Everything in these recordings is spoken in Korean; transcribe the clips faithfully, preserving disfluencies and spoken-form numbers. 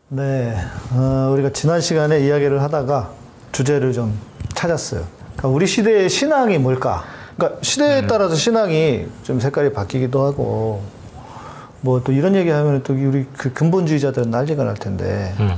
네, 어, 우리가 지난 시간에 이야기를 하다가 주제를 좀 찾았어요. 그러니까 우리 시대의 신앙이 뭘까? 그러니까 시대에 음. 따라서 신앙이 좀 색깔이 바뀌기도 하고, 뭐 또 이런 얘기하면 또 우리 그 근본주의자들은 난리가 날 텐데, 음.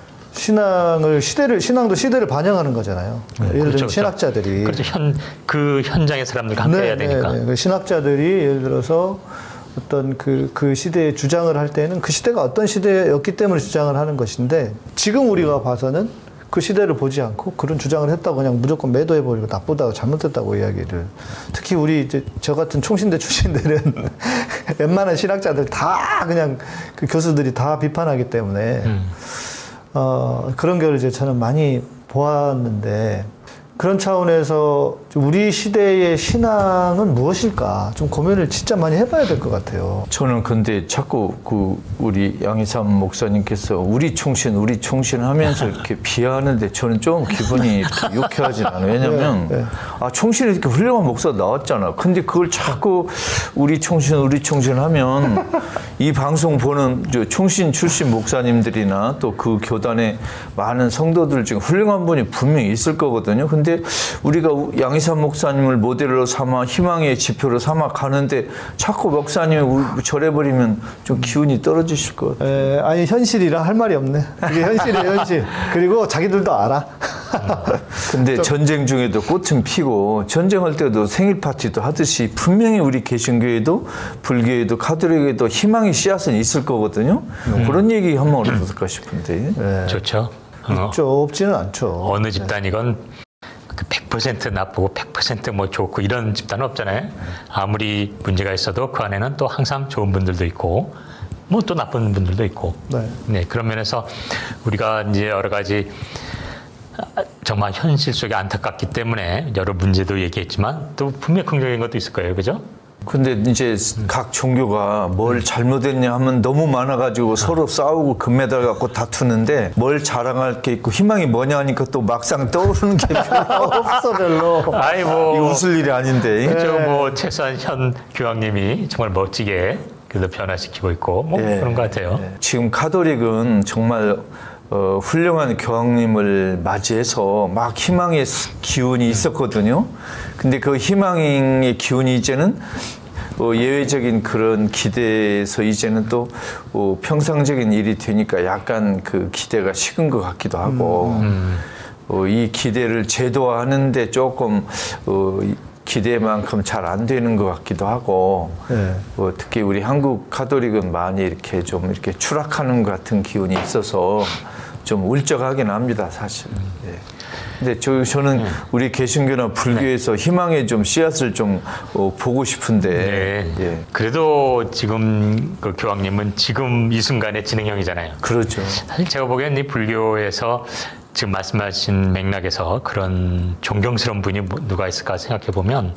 신앙을 시대를 신앙도 시대를 반영하는 거잖아요. 네, 예를 들면 그렇죠, 신학자들이 그렇죠. 현, 그 현장의 사람들과 함께 네, 해야 되니까. 네, 네. 신학자들이 예를 들어서 어떤 그, 그 시대의 주장을 할 때는 그 시대가 어떤 시대였기 때문에 주장을 하는 것인데, 지금 우리가 봐서는 그 시대를 보지 않고 그런 주장을 했다고 그냥 무조건 매도해버리고 나쁘다고 잘못했다고 이야기를. 특히 우리 이제 저 같은 총신대 출신들은 웬만한 신학자들 다 그냥 그 교수들이 다 비판하기 때문에 음. 어, 그런 걸 이제 저는 많이 보았는데, 그런 차원에서 우리 시대의 신앙은 무엇일까 좀 고민을 진짜 많이 해봐야 될 것 같아요. 저는 근데 자꾸 그 우리 양희삼 목사님께서 우리 총신 우리 총신 하면서 이렇게 비하하는데 저는 좀 기분이 이렇게 유쾌하진 않아요. 왜냐면 네, 네. 아 총신이 이렇게 훌륭한 목사 나왔잖아. 근데 그걸 자꾸 우리 총신 우리 총신 하면 이 방송 보는 저 총신 출신 목사님들이나 또 그 교단의 많은 성도들 중에 훌륭한 분이 분명히 있을 거거든요. 근데 우리가 양희삼 목사님을 모델로 삼아 희망의 지표로 삼아 가는데 자꾸 목사님이 절해버리면 좀 기운이 떨어지실 것 같아요. 에, 아니 현실이라 할 말이 없네. 그게 현실이에요, 현실. 그리고 자기들도 알아. 근데 좀... 전쟁 중에도 꽃은 피고 전쟁할 때도 생일 파티도 하듯이 분명히 우리 개신교에도 불교에도 가톨릭에도 희망의 씨앗은 있을 거거든요. 음. 그런 얘기 한번 어떨까 싶은데. 네. 좋죠. 있죠. 어. 없지는 않죠. 어느 집단이건 백 퍼센트 나쁘고 백 퍼센트 뭐 좋고 이런 집단은 없잖아요. 아무리 문제가 있어도 그 안에는 또 항상 좋은 분들도 있고 뭐 또 나쁜 분들도 있고. 네. 네, 그런 면에서 우리가 이제 여러 가지 정말 현실 속에 안타깝기 때문에 여러 문제도 얘기했지만 또 분명히 긍정적인 것도 있을 거예요. 그죠? 근데 이제 각 종교가 뭘 잘못했냐 하면 너무 많아가지고 서로 싸우고 금메달 갖고 다투는데 뭘 자랑할 게 있고 희망이 뭐냐 하니까 또 막상 떠오르는 게 별로 없어 별로. 아이 뭐 이거 웃을 일이 아닌데. 그렇죠. 네. 뭐 최소한 현 교황님이 정말 멋지게 그래도 변화시키고 있고 뭐 네. 그런 것 같아요. 네. 지금 가톨릭은 정말 어, 훌륭한 교황님을 맞이해서 막 희망의 기운이 있었거든요. 근데 그 희망의 기운이 이제는 어, 예외적인 그런 기대에서 이제는 또 어, 평상적인 일이 되니까 약간 그 기대가 식은 것 같기도 하고 음. 어, 이 기대를 제도화하는데 조금 어, 기대만큼 잘 안 되는 것 같기도 하고 네. 어, 특히 우리 한국 가톨릭은 많이 이렇게 좀 이렇게 추락하는 것 같은 기운이 있어서 좀 울적하긴 합니다, 사실. 예. 근데 저, 저는 우리 개신교나 불교에서 네. 희망의 좀 씨앗을 좀 어, 보고 싶은데. 네. 예. 그래도 지금 그 교황님은 지금 이 순간의 진행형이잖아요. 그렇죠. 사실 제가 보기엔 이 불교에서 지금 말씀하신 맥락에서 그런 존경스러운 분이 누가 있을까 생각해 보면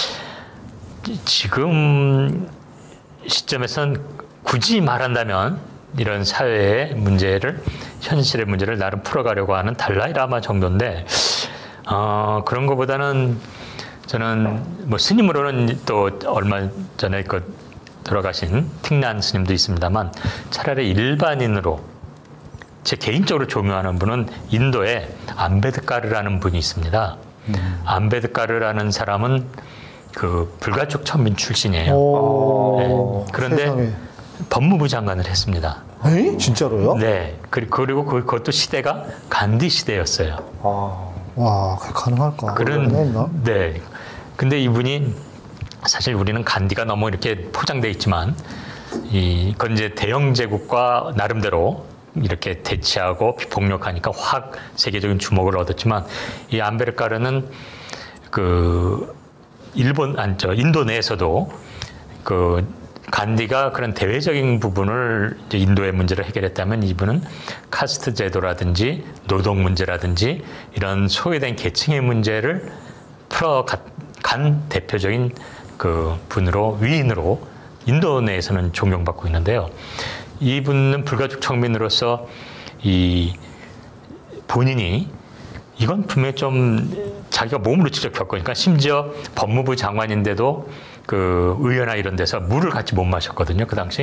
지금 시점에선 굳이 말한다면 이런 사회의 문제를 현실의 문제를 나름 풀어가려고 하는 달라이 라마 정도인데 어, 그런 것보다는 저는 뭐 스님으로는 또 얼마 전에 그 돌아가신 틱난 스님도 있습니다만 차라리 일반인으로 제 개인적으로 존경하는 분은 인도에 암베드카르라는 분이 있습니다. 음. 암베드카르라는 사람은 그 불가촉 천민 출신이에요. 네. 그런데 세상에. 법무부 장관을 했습니다. 에이? 진짜로요? 네. 그리고 그것도 시대가 간디 시대였어요. 아, 와, 그게 가능할까? 그런, 네. 근데 이분이 사실 우리는 간디가 너무 이렇게 포장돼 있지만 이, 그건 이제 대영 제국과 나름대로 이렇게 대치하고 폭력하니까 확 세계적인 주목을 얻었지만 이 암베르카르는 그 일본, 아니, 저 인도 내에서도 그 간디가 그런 대외적인 부분을 이제 인도의 문제를 해결했다면 이분은 카스트 제도라든지 노동 문제라든지 이런 소외된 계층의 문제를 풀어간 대표적인 그 분으로 위인으로 인도 내에서는 존경받고 있는데요. 이분은 불가촉 청민으로서 이 본인이 이건 분명히 좀 자기가 몸으로 직접 겪으니까 심지어 법무부 장관인데도 그 의회나 이런 데서 물을 같이 못 마셨거든요. 그 당시.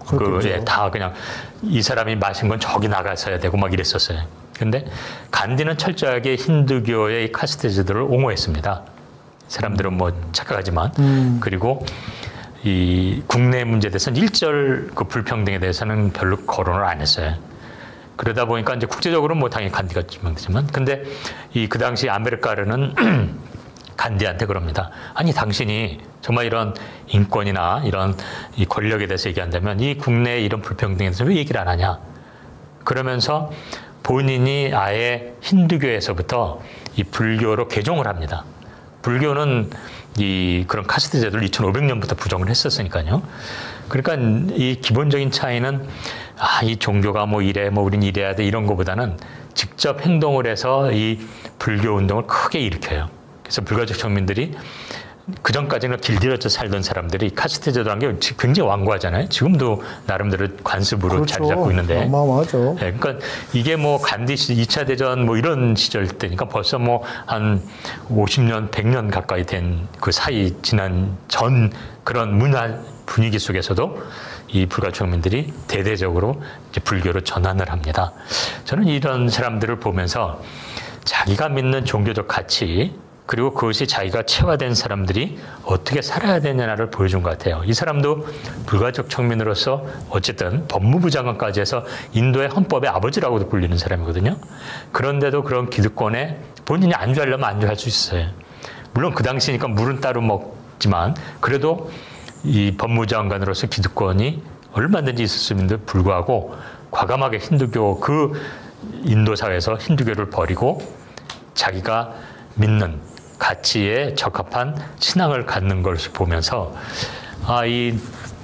그, 예, 다 그냥 이 사람이 마신 건 저기 나가서야 되고 막 이랬었어요. 근데 간디는 철저하게 힌두교의 카스테제도를 옹호했습니다. 사람들은 뭐 착각하지만 음. 그리고 이 국내 문제에 대해서는 일절 그 불평등에 대해서는 별로 거론을 안 했어요. 그러다 보니까 이제 국제적으로 뭐 당연히 간디가 지명되지만, 근데 이 그 당시 아메리카르는 간디한테 그럽니다. 아니 당신이 정말 이런 인권이나 이런 이 권력에 대해서 얘기한다면 이 국내 이런 불평등에 대해서 왜 얘기를 안 하냐? 그러면서 본인이 아예 힌두교에서부터 이 불교로 개종을 합니다. 불교는 이 그런 카스트 제도를 이천오백 년부터 부정을 했었으니까요. 그러니까 이 기본적인 차이는 아, 이 종교가 뭐 이래, 뭐 우린 이래야 돼 이런 거보다는 직접 행동을 해서 이 불교 운동을 크게 일으켜요. 그래서 불가족 청민들이 그 전까지는 길들여져 살던 사람들이 카스트 제도라는 게 굉장히 완고하잖아요. 지금도 나름대로 관습으로 그렇죠. 자리 잡고 있는데. 어마어마하죠. 네, 그러니까 이게 뭐 간디 시 이 차 대전 뭐 이런 시절 때니까 벌써 뭐 한 오십 년, 백 년 가까이 된 그 사이 지난 전 그런 문화 분위기 속에서도 이 불가촉민들이 대대적으로 이제 불교로 전환을 합니다. 저는 이런 사람들을 보면서 자기가 믿는 종교적 가치 그리고 그것이 자기가 체화된 사람들이 어떻게 살아야 되냐를 보여준 것 같아요. 이 사람도 불가족 청민으로서 어쨌든 법무부 장관까지 해서 인도의 헌법의 아버지라고도 불리는 사람이거든요. 그런데도 그런 기득권에 본인이 안주하려면 안주할 수 있어요. 물론 그 당시니까 물은 따로 먹지만 그래도 이 법무부 장관으로서 기득권이 얼마든지 있었음에도 불구하고 과감하게 힌두교 그 인도 사회에서 힌두교를 버리고 자기가 믿는 가치에 적합한 신앙을 갖는 것을 보면서 아, 이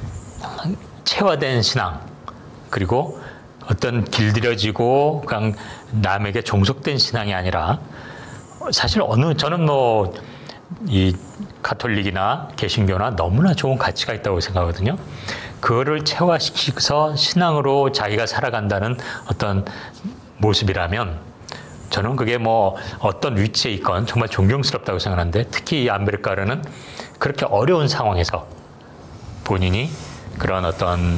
체화된 신앙 그리고 어떤 길들여지고 그냥 남에게 종속된 신앙이 아니라 사실 어느 저는 뭐 이 가톨릭이나 개신교나 너무나 좋은 가치가 있다고 생각하거든요. 그거를 체화시켜서 신앙으로 자기가 살아간다는 어떤 모습이라면 저는 그게 뭐 어떤 위치에 있건 정말 존경스럽다고 생각하는데 특히 이 아메리카르는 그렇게 어려운 상황에서 본인이 그런 어떤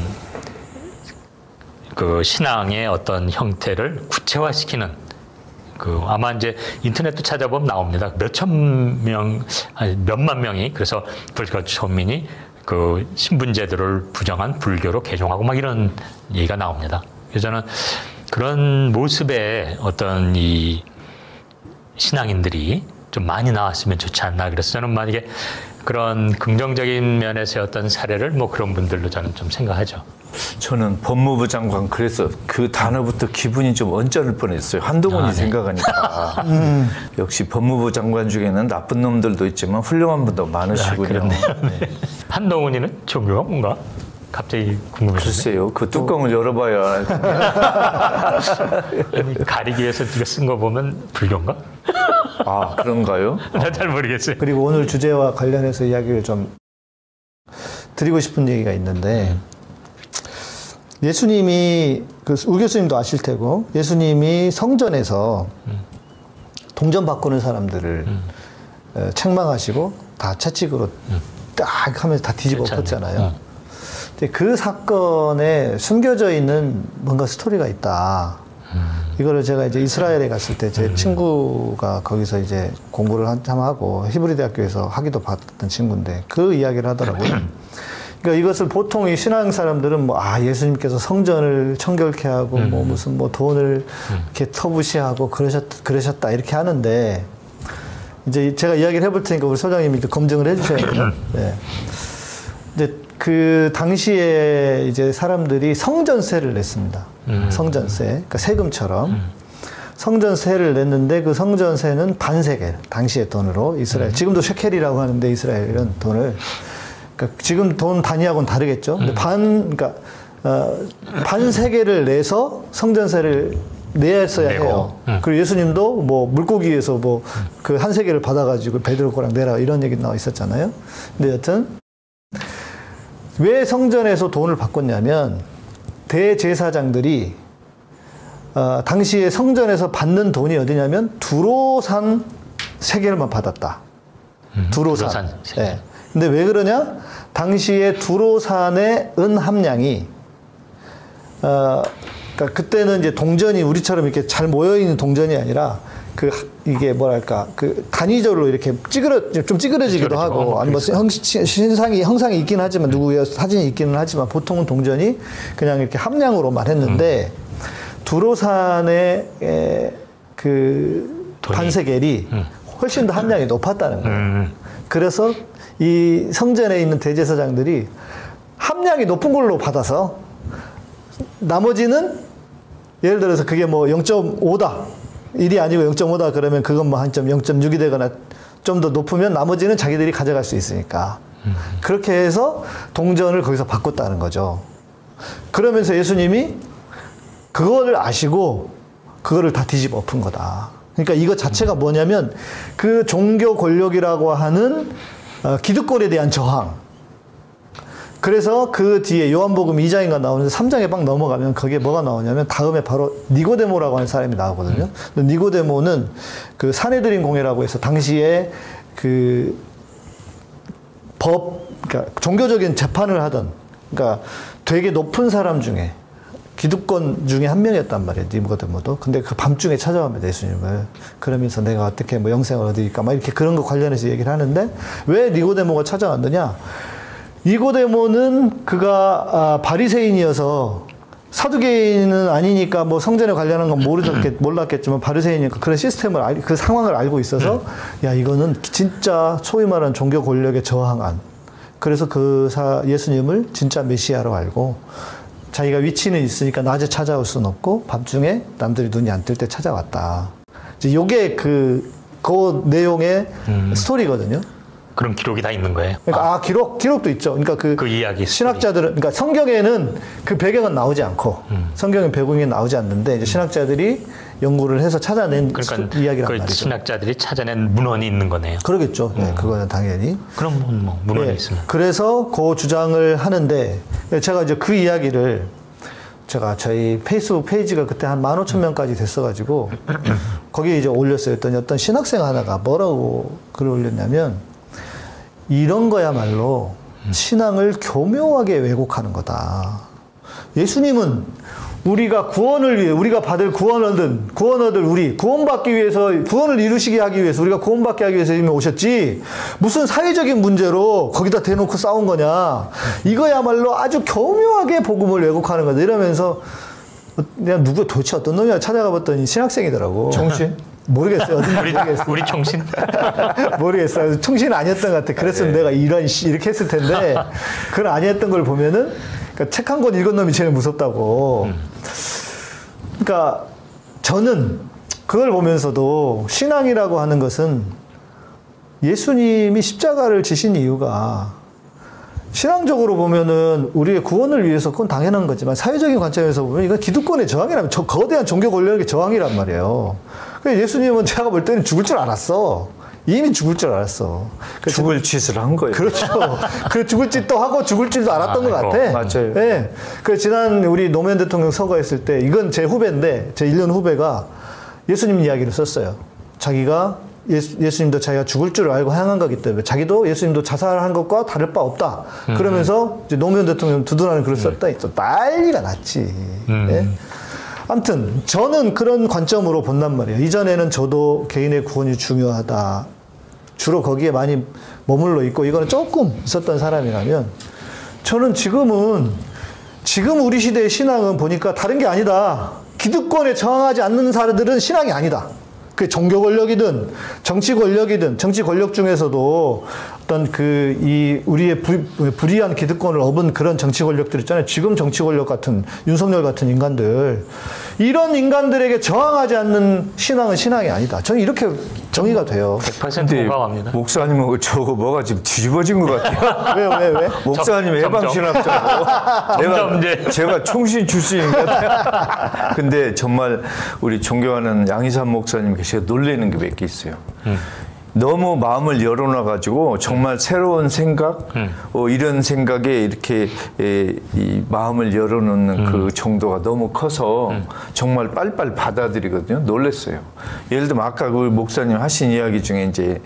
그 신앙의 어떤 형태를 구체화시키는 그 아마 이제 인터넷도 찾아보면 나옵니다. 몇천 명, 아니 몇만 명이 그래서 불가족 천민이 그 신분제도를 부정한 불교로 개종하고 막 이런 얘기가 나옵니다. 그래서 저는 그런 모습의 어떤 이 신앙인들이 좀 많이 나왔으면 좋지 않나. 그래서 저는 만약에 그런 긍정적인 면에서의 어떤 사례를 뭐 그런 분들로 저는 좀 생각하죠. 저는 법무부 장관 그래서 그 단어부터 기분이 좀 언짢을 뻔했어요. 한동훈이 아, 네. 생각하니까. 음. 역시 법무부 장관 중에는 나쁜 놈들도 있지만 훌륭한 분도 많으시군요. 아, 네. 한동훈이는 종교가 뭔가? 갑자기 궁금해졌네. 글쎄요. 그 뚜껑을 열어봐야. 아니, 가리기 위해서 네가 쓴 거 보면 불교인가? 아, 그런가요? 난 잘 모르겠어요. 그리고 오늘 주제와 관련해서 이야기를 좀 드리고 싶은 얘기가 있는데 음. 예수님이 그 우 교수님도 아실 테고 예수님이 성전에서 음. 동전 바꾸는 사람들을 음. 책망하시고 다 채찍으로 음. 딱 하면서 다 뒤집어 엎었잖아요. 음. 근데 그 사건에 숨겨져 있는 뭔가 스토리가 있다. 음. 이거를 제가 이제 이스라엘에 갔을 때 제 음. 친구가 거기서 이제 공부를 한참 하고 히브리 대학교에서 학위도 받았던 친구인데 그 이야기를 하더라고요. 그러니까 이것을 보통 이 신앙 사람들은 뭐, 아, 예수님께서 성전을 청결케 하고, 음. 뭐, 무슨 뭐 돈을 음. 이렇게 터부시하고 그러셨, 그러셨다, 이렇게 하는데, 이제 제가 이야기를 해볼 테니까 우리 소장님이 검증을 해주셔야 돼요. 네. 이제 그 당시에 이제 사람들이 성전세를 냈습니다. 음. 성전세. 그러니까 세금처럼. 음. 성전세를 냈는데 그 성전세는 반세겔, 당시의 돈으로 이스라엘. 음. 지금도 셰켈이라고 하는데 이스라엘은 돈을. 그러니까 지금 돈 단위하고는 다르겠죠. 근데 반, 그러니까, 어, 반 세계를 내서 성전세를 내었어야 내고. 해요. 응. 그리고 예수님도 뭐 물고기에서 뭐 그 한 세계를 받아가지고 베드로 거랑 내라 이런 얘기 나와 있었잖아요. 근데 여튼, 왜 성전에서 돈을 바꿨냐면, 대제사장들이, 어, 당시에 성전에서 받는 돈이 어디냐면, 두로산 세계를만 받았다. 음, 두로산. 두로산 세계. 네. 근데 왜 그러냐? 당시에 두로산의 은 함량이 어, 그러니까 그때는 이제 동전이 우리처럼 이렇게 잘 모여 있는 동전이 아니라 그 이게 뭐랄까 그 단위적으로 이렇게 찌그러 좀 찌그러지기도 찌그러지고, 하고 아니 뭐 형, 신상이 형상이 있긴 하지만 누구의 사진이 있기는 하지만 보통은 동전이 그냥 이렇게 함량으로만 했는데 음. 두로산의 에, 그 돈이. 반세겔이 음. 훨씬 더 함량이 높았다는 거예요. 음. 그래서 이 성전에 있는 대제사장들이 함량이 높은 걸로 받아서 나머지는 예를 들어서 그게 뭐 영 점 오다 일이 아니고 영 점 오다 그러면 그건 뭐 한 점 영 점 육이 되거나 좀 더 높으면 나머지는 자기들이 가져갈 수 있으니까 음. 그렇게 해서 동전을 거기서 바꿨다는 거죠. 그러면서 예수님이 그거를 아시고 그거를 다 뒤집어 엎은 거다. 그러니까 이거 자체가 뭐냐면 그 종교 권력이라고 하는 어, 기득권에 대한 저항. 그래서 그 뒤에 요한복음 이 장인가 나오는데 삼 장에 막 넘어가면 거기에 뭐가 나오냐면 다음에 바로 니고데모라고 하는 사람이 나오거든요. 음. 니고데모는 그 사내들인 공회라고 해서 당시에 그 법, 그러니까 종교적인 재판을 하던, 그러니까 되게 높은 사람 중에 기득권 중에 한 명이었단 말이에요. 니고데모도. 근데 그 밤중에 찾아갑니다, 예수님을. 그러면서 내가 어떻게 뭐 영생을 얻으니까 막 이렇게 그런 거 관련해서 얘기를 하는데 왜 니고데모가 찾아왔느냐? 니고데모는 그가 아, 바리새인이어서 사두개인은 아니니까 뭐 성전에 관련한 건 모르겠, 몰랐겠지만 바리새인이니까 그런 시스템을 알, 그 상황을 알고 있어서 야 이거는 진짜 소위 말하는 종교 권력에 저항한 그래서 그 사, 예수님을 진짜 메시아로 알고 자기가 위치는 있으니까 낮에 찾아올 수는 없고 밤중에 남들이 눈이 안 뜰 때 찾아왔다. 이제 요게 그, 그 내용의 음. 스토리거든요. 그런 기록이 다 있는 거예요? 그러니까 아, 아 기록, 기록도 있죠. 그러니까 그, 그 이야기 신학자들은, 그러니까 성경에는 그 배경은 나오지 않고, 음. 성경의 배경이 나오지 않는데, 이제 신학자들이 연구를 해서 찾아낸 그러니까 이야기란 그 말이죠. 신학자들이 찾아낸 문헌이 있는 거네요. 그러겠죠. 네, 음. 그거는 당연히. 그럼 뭐, 뭐 문헌이 네, 있으면. 그래서 그 주장을 하는데, 제가 이제 그 이야기를 제가 저희 페이스북 페이지가 그때 한 만 오천 명까지 됐어가지고, 거기에 이제 올렸어요. 어떤, 어떤 신학생 하나가 뭐라고 글을 올렸냐면, 이런 거야말로 신앙을 교묘하게 왜곡하는 거다. 예수님은 우리가 구원을 위해, 우리가 받을 구원 얻은, 구원 얻을 우리, 구원받기 위해서, 구원을 이루시게 하기 위해서, 우리가 구원받게 하기 위해서 이미 오셨지, 무슨 사회적인 문제로 거기다 대놓고 싸운 거냐. 이거야말로 아주 교묘하게 복음을 왜곡하는 거다. 이러면서, 내가 누구 도대체 어떤 놈이야 찾아가 봤더니 신학생이더라고. 정신? 모르겠어요. 우리, 우리 총신? 모르겠어요. 총신 아니었던 것 같아. 그랬으면 네. 내가 이런, 씨, 이렇게 했을 텐데, 그건 아니었던 걸 보면은, 그러니까 책 한 권 읽은 놈이 제일 무섭다고. 음. 그러니까 저는 그걸 보면서도 신앙이라고 하는 것은 예수님이 십자가를 지신 이유가 신앙적으로 보면은 우리의 구원을 위해서 그건 당연한 거지만 사회적인 관점에서 보면 이건 기득권의 저항이라면 저 거대한 종교 권력의 저항이란 말이에요. 그래서 예수님은 제가 볼 때는 죽을 줄 알았어. 이미 죽을 줄 알았어. 죽을 짓을 한 거예요. 그렇죠. 그 죽을 짓도 하고 죽을 줄도 알았던 아, 것 같아. 맞아요. 네. 그 지난 우리 노무현 대통령 서거했을 때 이건 제 후배인데 제 일 년 후배가 예수님 이야기를 썼어요. 자기가 예수, 예수님도 자기가 죽을 줄 알고 향한 거기 때문에 자기도 예수님도 자살한 것과 다를 바 없다. 음. 그러면서 이제 노무현 대통령 두둔하는 글을 썼더니 또 난리가 났지. 음. 네? 아무튼 저는 그런 관점으로 본단 말이에요. 이전에는 저도 개인의 구원이 중요하다. 주로 거기에 많이 머물러 있고 이거는 조금 있었던 사람이라면 저는 지금은 지금 우리 시대의 신앙은 보니까 다른 게 아니다. 기득권에 저항하지 않는 사람들은 신앙이 아니다. 그 종교 권력이든 정치 권력이든 정치 권력 중에서도 어떤 그 이 우리의 불, 불이한 기득권을 업은 그런 정치 권력들 있잖아요. 지금 정치 권력 같은 윤석열 같은 인간들 이런 인간들에게 저항하지 않는 신앙은 신앙이 아니다. 저는 이렇게 정의가 돼요. 백 퍼센트 공감합니다. 목사님은 저거 뭐가 지금 뒤집어진 것 같아요. 왜, 왜, 왜? 목사님 해방신학자고 점점 내가, 이제 제가 총신 출신인 것 같아요. 근데 정말 우리 존경하는 양희삼 목사님 계시가 놀라는 게 몇 개 있어요. 음. 너무 마음을 열어놔가지고 정말 음. 새로운 생각, 음. 어, 이런 생각에 이렇게 에, 이 마음을 열어놓는 음. 그 정도가 너무 커서 음. 정말 빨리빨리 받아들이거든요. 놀랐어요. 예를 들면 아까 그 목사님 하신 이야기 중에 이제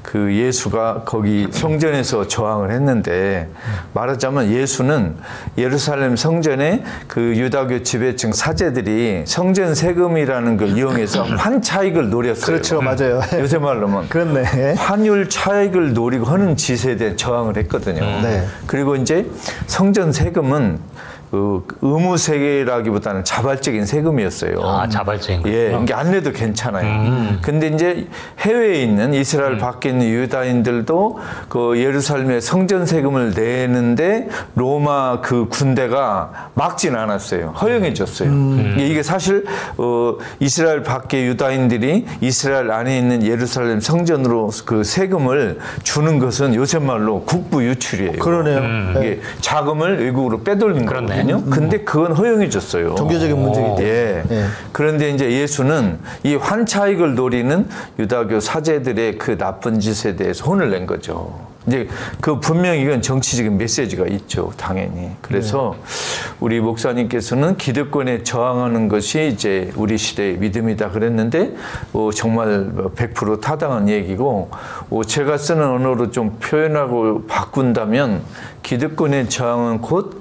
그 예수가 거기 성전에서 저항을 했는데 말하자면 예수는 예루살렘 성전에 그 유다교 지배층 사제들이 성전 세금이라는 걸 이용해서 환 차익을 노렸어요. 그렇죠, 맞아요. 요새 말로면 그렇네. 환율 차익을 노리고 하는 짓에 대해 저항을 했거든요. 네. 그리고 이제 성전 세금은 그 의무 세계라기보다는 자발적인 세금이었어요. 아, 자발적인 거. 예, 이게 안 내도 괜찮아요. 음. 근데 이제 해외에 있는 이스라엘 음. 밖에 있는 유다인들도 그 예루살렘에 성전 세금을 내는데 로마 그 군대가 막진 않았어요. 허용해 줬어요. 음. 이게 사실 어, 이스라엘 밖에 유다인들이 이스라엘 안에 있는 예루살렘 성전으로 그 세금을 주는 것은 요새 말로 국부 유출이에요. 그러네요. 음. 이게 네. 자금을 외국으로 빼돌린 그렇네. 거거든요. 음. 근데 그건 허용해 줬어요. 종교적인 문제이기 때문에. 예. 예. 그런데 이제 예수는 이 환차익을 노리는 유다교 사제들의 그 나쁜 짓에 대해서 혼을 낸 거죠. 이제 그 분명히 이건 정치적인 메시지가 있죠, 당연히. 그래서 네. 우리 목사님께서는 기득권에 저항하는 것이 이제 우리 시대의 믿음이다 그랬는데 어, 정말 백 퍼센트 타당한 얘기고 어, 제가 쓰는 언어로 좀 표현하고 바꾼다면 기득권의 저항은 곧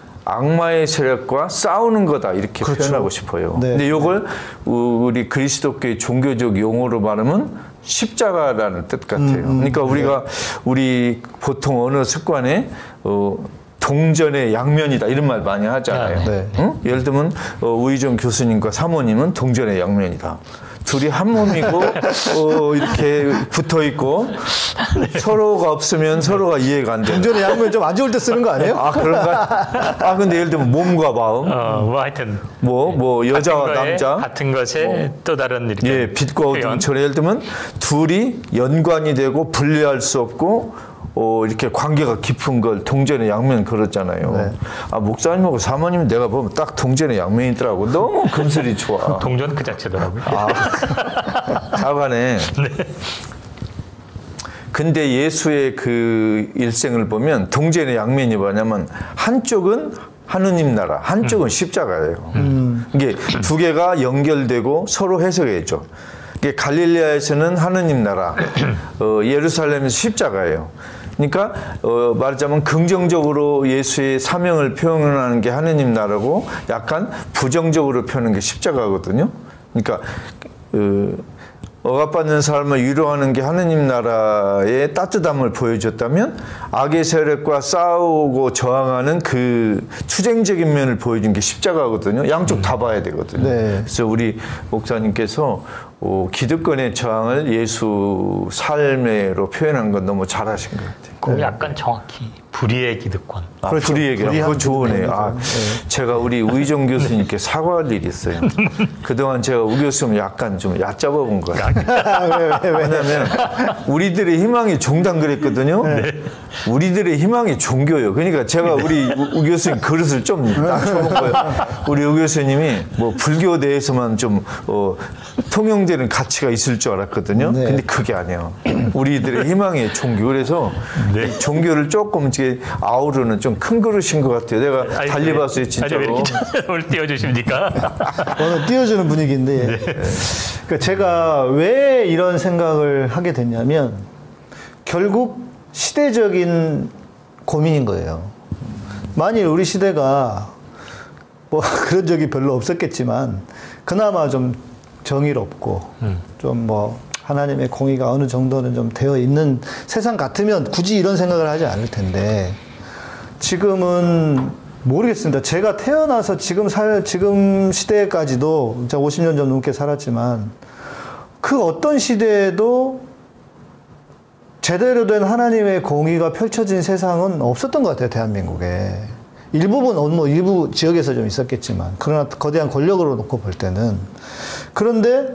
악마의 세력과 싸우는 거다 이렇게 그렇죠. 표현하고 싶어요. 네. 근데 이걸 우리 그리스도교의 종교적 용어로 말하면 십자가라는 뜻 같아요. 음, 그러니까 우리가 네. 우리 보통 언어 습관에 어, 동전의 양면이다 이런 말 많이 하잖아요. 네. 응? 예를 들면 어, 우희정 교수님과 사모님은 동전의 양면이다. 둘이 한 몸이고 어, 이렇게 붙어 있고 서로가 없으면 서로가 이해가 안 돼. 동전의 양면 좀 안 좋을 때 쓰는 거 아니에요? 아 그런가? 아 근데 예를 들면 몸과 마음, 어, 뭐 하여튼 뭐 뭐 여자와 같은 거에, 남자 같은 것에 뭐, 또 다른 이렇게 예 빛과 어둠처럼 예를 들면 둘이 연관이 되고 분리할 수 없고. 어, 이렇게 관계가 깊은 걸 동전의 양면 그렇잖아요. 네. 아, 목사님하고 사모님 내가 보면 딱 동전의 양면이더라고. 너무 금슬이 좋아. 동전 그 자체더라고요. 아, 잘가네. 네. 근데 예수의 그 일생을 보면 동전의 양면이 뭐냐면 한쪽은 하느님 나라, 한쪽은 음. 십자가예요. 음. 이게 두 개가 연결되고 서로 해석해야죠. 이게 갈릴레아에서는 하느님 나라, 어, 예루살렘에서 십자가예요. 그러니까 어, 말하자면 긍정적으로 예수의 사명을 표현하는 게 하느님 나라고 약간 부정적으로 표현하는 게 십자가거든요. 그러니까 어, 억압받는 사람을 위로하는 게 하느님 나라의 따뜻함을 보여줬다면 악의 세력과 싸우고 저항하는 그 투쟁적인 면을 보여준 게 십자가거든요. 양쪽 다 봐야 되거든요. 네. 그래서 우리 목사님께서 어, 기득권의 저항을 예수 삶으로 표현한 건 너무 잘하신 것 같아요. 그 약간 정확히 불의의 기득권. 아, 그렇죠. 불의의 기득권. 그거 좋으네요. 아, 네. 제가 우리 우희정 교수님께 사과할 일이 있어요. 그동안 제가 우 교수님 약간 좀 얕잡아본 거예요. 왜냐하면 우리들의 희망이 종단 그랬거든요. 네. 우리들의 희망이 종교예요. 그러니까 제가 우리 우 교수님 그릇을 좀 낮춰본 거예요. 우리 우 교수님이 뭐 불교 내에서만 좀 어, 통용되는 가치가 있을 줄 알았거든요. 네. 근데 그게 아니에요. 우리들의 희망의 종교. 그래서 네. 종교를 조금 이제 아우르는 좀 큰 그릇인 것 같아요. 내가 아니, 달리 네. 봤어요, 진짜로. 아니, 왜 이렇게 오늘 띄워주십니까? 오늘 띄워주는 분위기인데. 네. 그러니까 제가 왜 이런 생각을 하게 됐냐면 결국 시대적인 고민인 거예요. 만일 우리 시대가 뭐 그런 적이 별로 없었겠지만 그나마 좀 정의롭고 음. 좀 뭐 하나님의 공의가 어느 정도는 좀 되어 있는 세상 같으면 굳이 이런 생각을 하지 않을 텐데 지금은 모르겠습니다. 제가 태어나서 지금 살 지금 시대까지도 제가 오십 년 좀 넘게 살았지만 그 어떤 시대에도 제대로 된 하나님의 공의가 펼쳐진 세상은 없었던 것 같아요. 대한민국에. 일부분 뭐 일부 지역에서 좀 있었겠지만 그러나 거대한 권력으로 놓고 볼 때는 그런데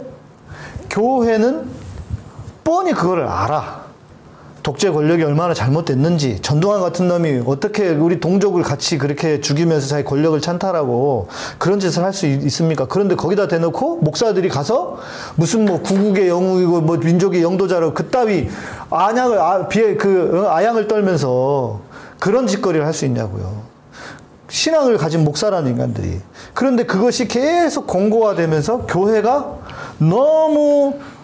교회는 뻔히 그거를 알아. 독재 권력이 얼마나 잘못됐는지 전두환 같은 놈이 어떻게 우리 동족을 같이 그렇게 죽이면서 자기 권력을 찬탈하고 그런 짓을 할 수 있습니까? 그런데 거기다 대놓고 목사들이 가서 무슨 뭐 구국의 영웅이고 뭐 민족의 영도자로 그따위 안양을 아, 비에 그 아양을 떨면서 그런 짓거리를 할 수 있냐고요. 신앙을 가진 목사라는 인간들이. 그런데 그것이 계속 공고화되면서 교회가 너무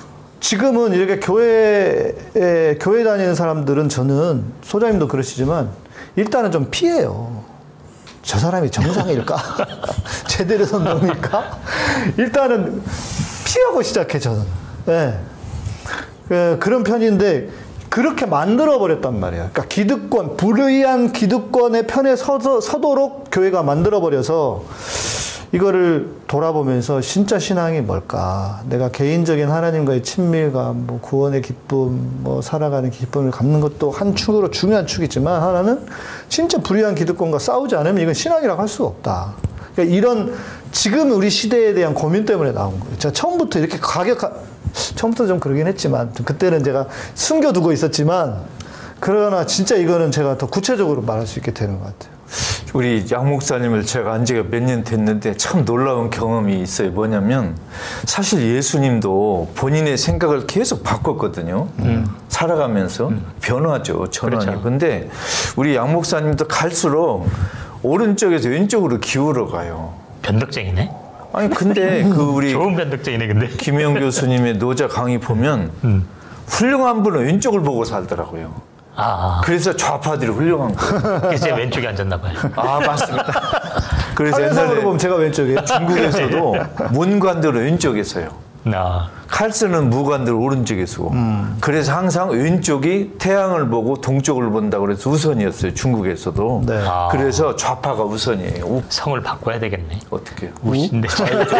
지금은 이렇게 교회에, 교회 다니는 사람들은 저는 소장님도 그러시지만 일단은 좀 피해요. 저 사람이 정상일까? 제대로 선 놈일까? 일단은 피하고 시작해, 저는. 네. 그, 그런 편인데, 그렇게 만들어버렸단 말이에요. 그러니까 기득권, 불의한 기득권의 편에 서서, 서도록 교회가 만들어버려서, 이거를 돌아보면서 진짜 신앙이 뭘까? 내가 개인적인 하나님과의 친밀감, 뭐 구원의 기쁨, 뭐 살아가는 기쁨을 갖는 것도 한 축으로 중요한 축이지만 하나는 진짜 불의한 기득권과 싸우지 않으면 이건 신앙이라고 할 수가 없다. 그러니까 이런 지금 우리 시대에 대한 고민 때문에 나온 거예요. 제가 처음부터 이렇게 가격하, 처음부터 좀 그러긴 했지만 그때는 제가 숨겨두고 있었지만 그러나 진짜 이거는 제가 더 구체적으로 말할 수 있게 되는 것 같아요. 우리 양 목사님을 제가 안 지가 몇 년 됐는데 참 놀라운 경험이 있어요. 뭐냐면 사실 예수님도 본인의 생각을 계속 바꿨거든요. 음. 살아가면서 음. 변화죠. 전환이. 그렇죠. 근데 우리 양 목사님도 갈수록 오른쪽에서 왼쪽으로 기울어 가요. 변덕쟁이네. 아니 근데 그 우리 좋은 변덕쟁이네. 근데 김영 교수님의 노자 강의 보면 음. 훌륭한 분은 왼쪽을 보고 살더라고요. 아, 그래서 좌파들이 훌륭한 거예요. 그게 제 왼쪽에 앉았나 봐요. 아, 맞습니다. 그래서 옛날에 보면 제가 왼쪽에 중국에서도 문관들은 왼쪽에 서요. 아. 칼 쓰는 무관들 오른쪽에 쓰고. 음. 그래서 항상 왼쪽이 태양을 보고 동쪽을 본다고 그래서 우선이었어요. 중국에서도. 네. 아. 그래서 좌파가 우선이에요. 성을 바꿔야 되겠네. 어떻게요? 우신데.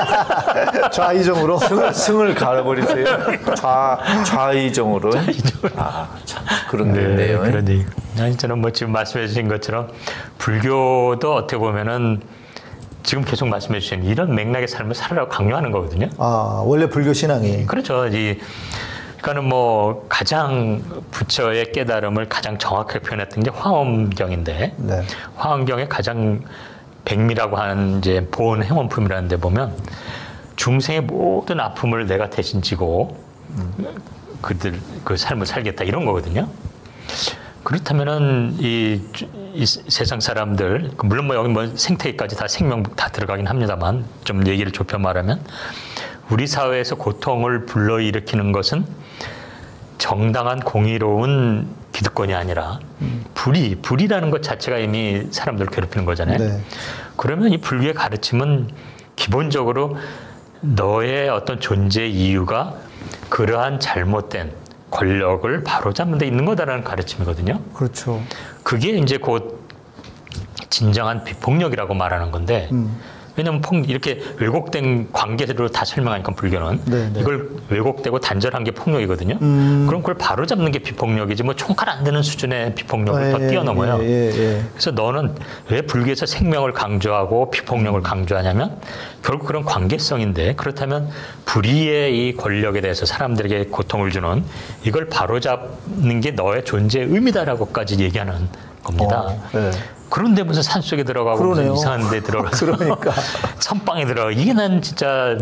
좌이정으로? 승을, 승을 갈아버리세요. 좌, 좌이정으로. 좌이정. 아, 참. 그런 게 네, 있네요. 그런 얘기. 아니, 저는 뭐 지금 말씀해 주신 것처럼 불교도 어떻게 보면은 지금 계속 말씀해 주신 이런 맥락의 삶을 살아라고 강요하는 거거든요. 아, 원래 불교 신앙이. 그렇죠. 이, 그러니까는 뭐 가장 부처의 깨달음을 가장 정확하게 표현했던 게 화엄경인데, 네. 화엄경의 가장 백미라고 하는 이제 보온 행원품이라는 데 보면 중생의 모든 아픔을 내가 대신 지고 음. 그들 그 삶을 살겠다 이런 거거든요. 그렇다면은 이, 이 세상 사람들 물론 뭐 여기 뭐 생태계까지 다 생명 다 들어가긴 합니다만 좀 얘기를 좁혀 말하면 우리 사회에서 고통을 불러일으키는 것은 정당한 공의로운 기득권이 아니라 음. 불의, 불의라는 것 자체가 이미 사람들을 괴롭히는 거잖아요. 네. 그러면 이 불교의 가르침은 기본적으로 너의 어떤 존재 이유가 그러한 잘못된 권력을 바로잡는 데 있는 거다라는 가르침이거든요. 그렇죠. 그게 이제 곧 진정한 비폭력이라고 말하는 건데 음. 왜냐하면 폭, 이렇게 왜곡된 관계로 다 설명하니까 불교는 네네. 이걸 왜곡되고 단절한 게 폭력이거든요. 음. 그럼 그걸 바로잡는 게 비폭력이지 뭐 총칼 안 드는 수준의 비폭력을 아, 더 예, 뛰어넘어요. 예, 예, 예. 그래서 너는 왜 불교에서 생명을 강조하고 비폭력을 강조하냐면 결국 그런 관계성인데 그렇다면 불의의 이 권력에 대해서 사람들에게 고통을 주는 이걸 바로잡는 게 너의 존재의 의미다라고까지 얘기하는 겁니다. 어, 네. 그런데 무슨 산속에 들어가고 무슨 이상한 데 들어가서 그러니까 선방에 들어가 이게 난 진짜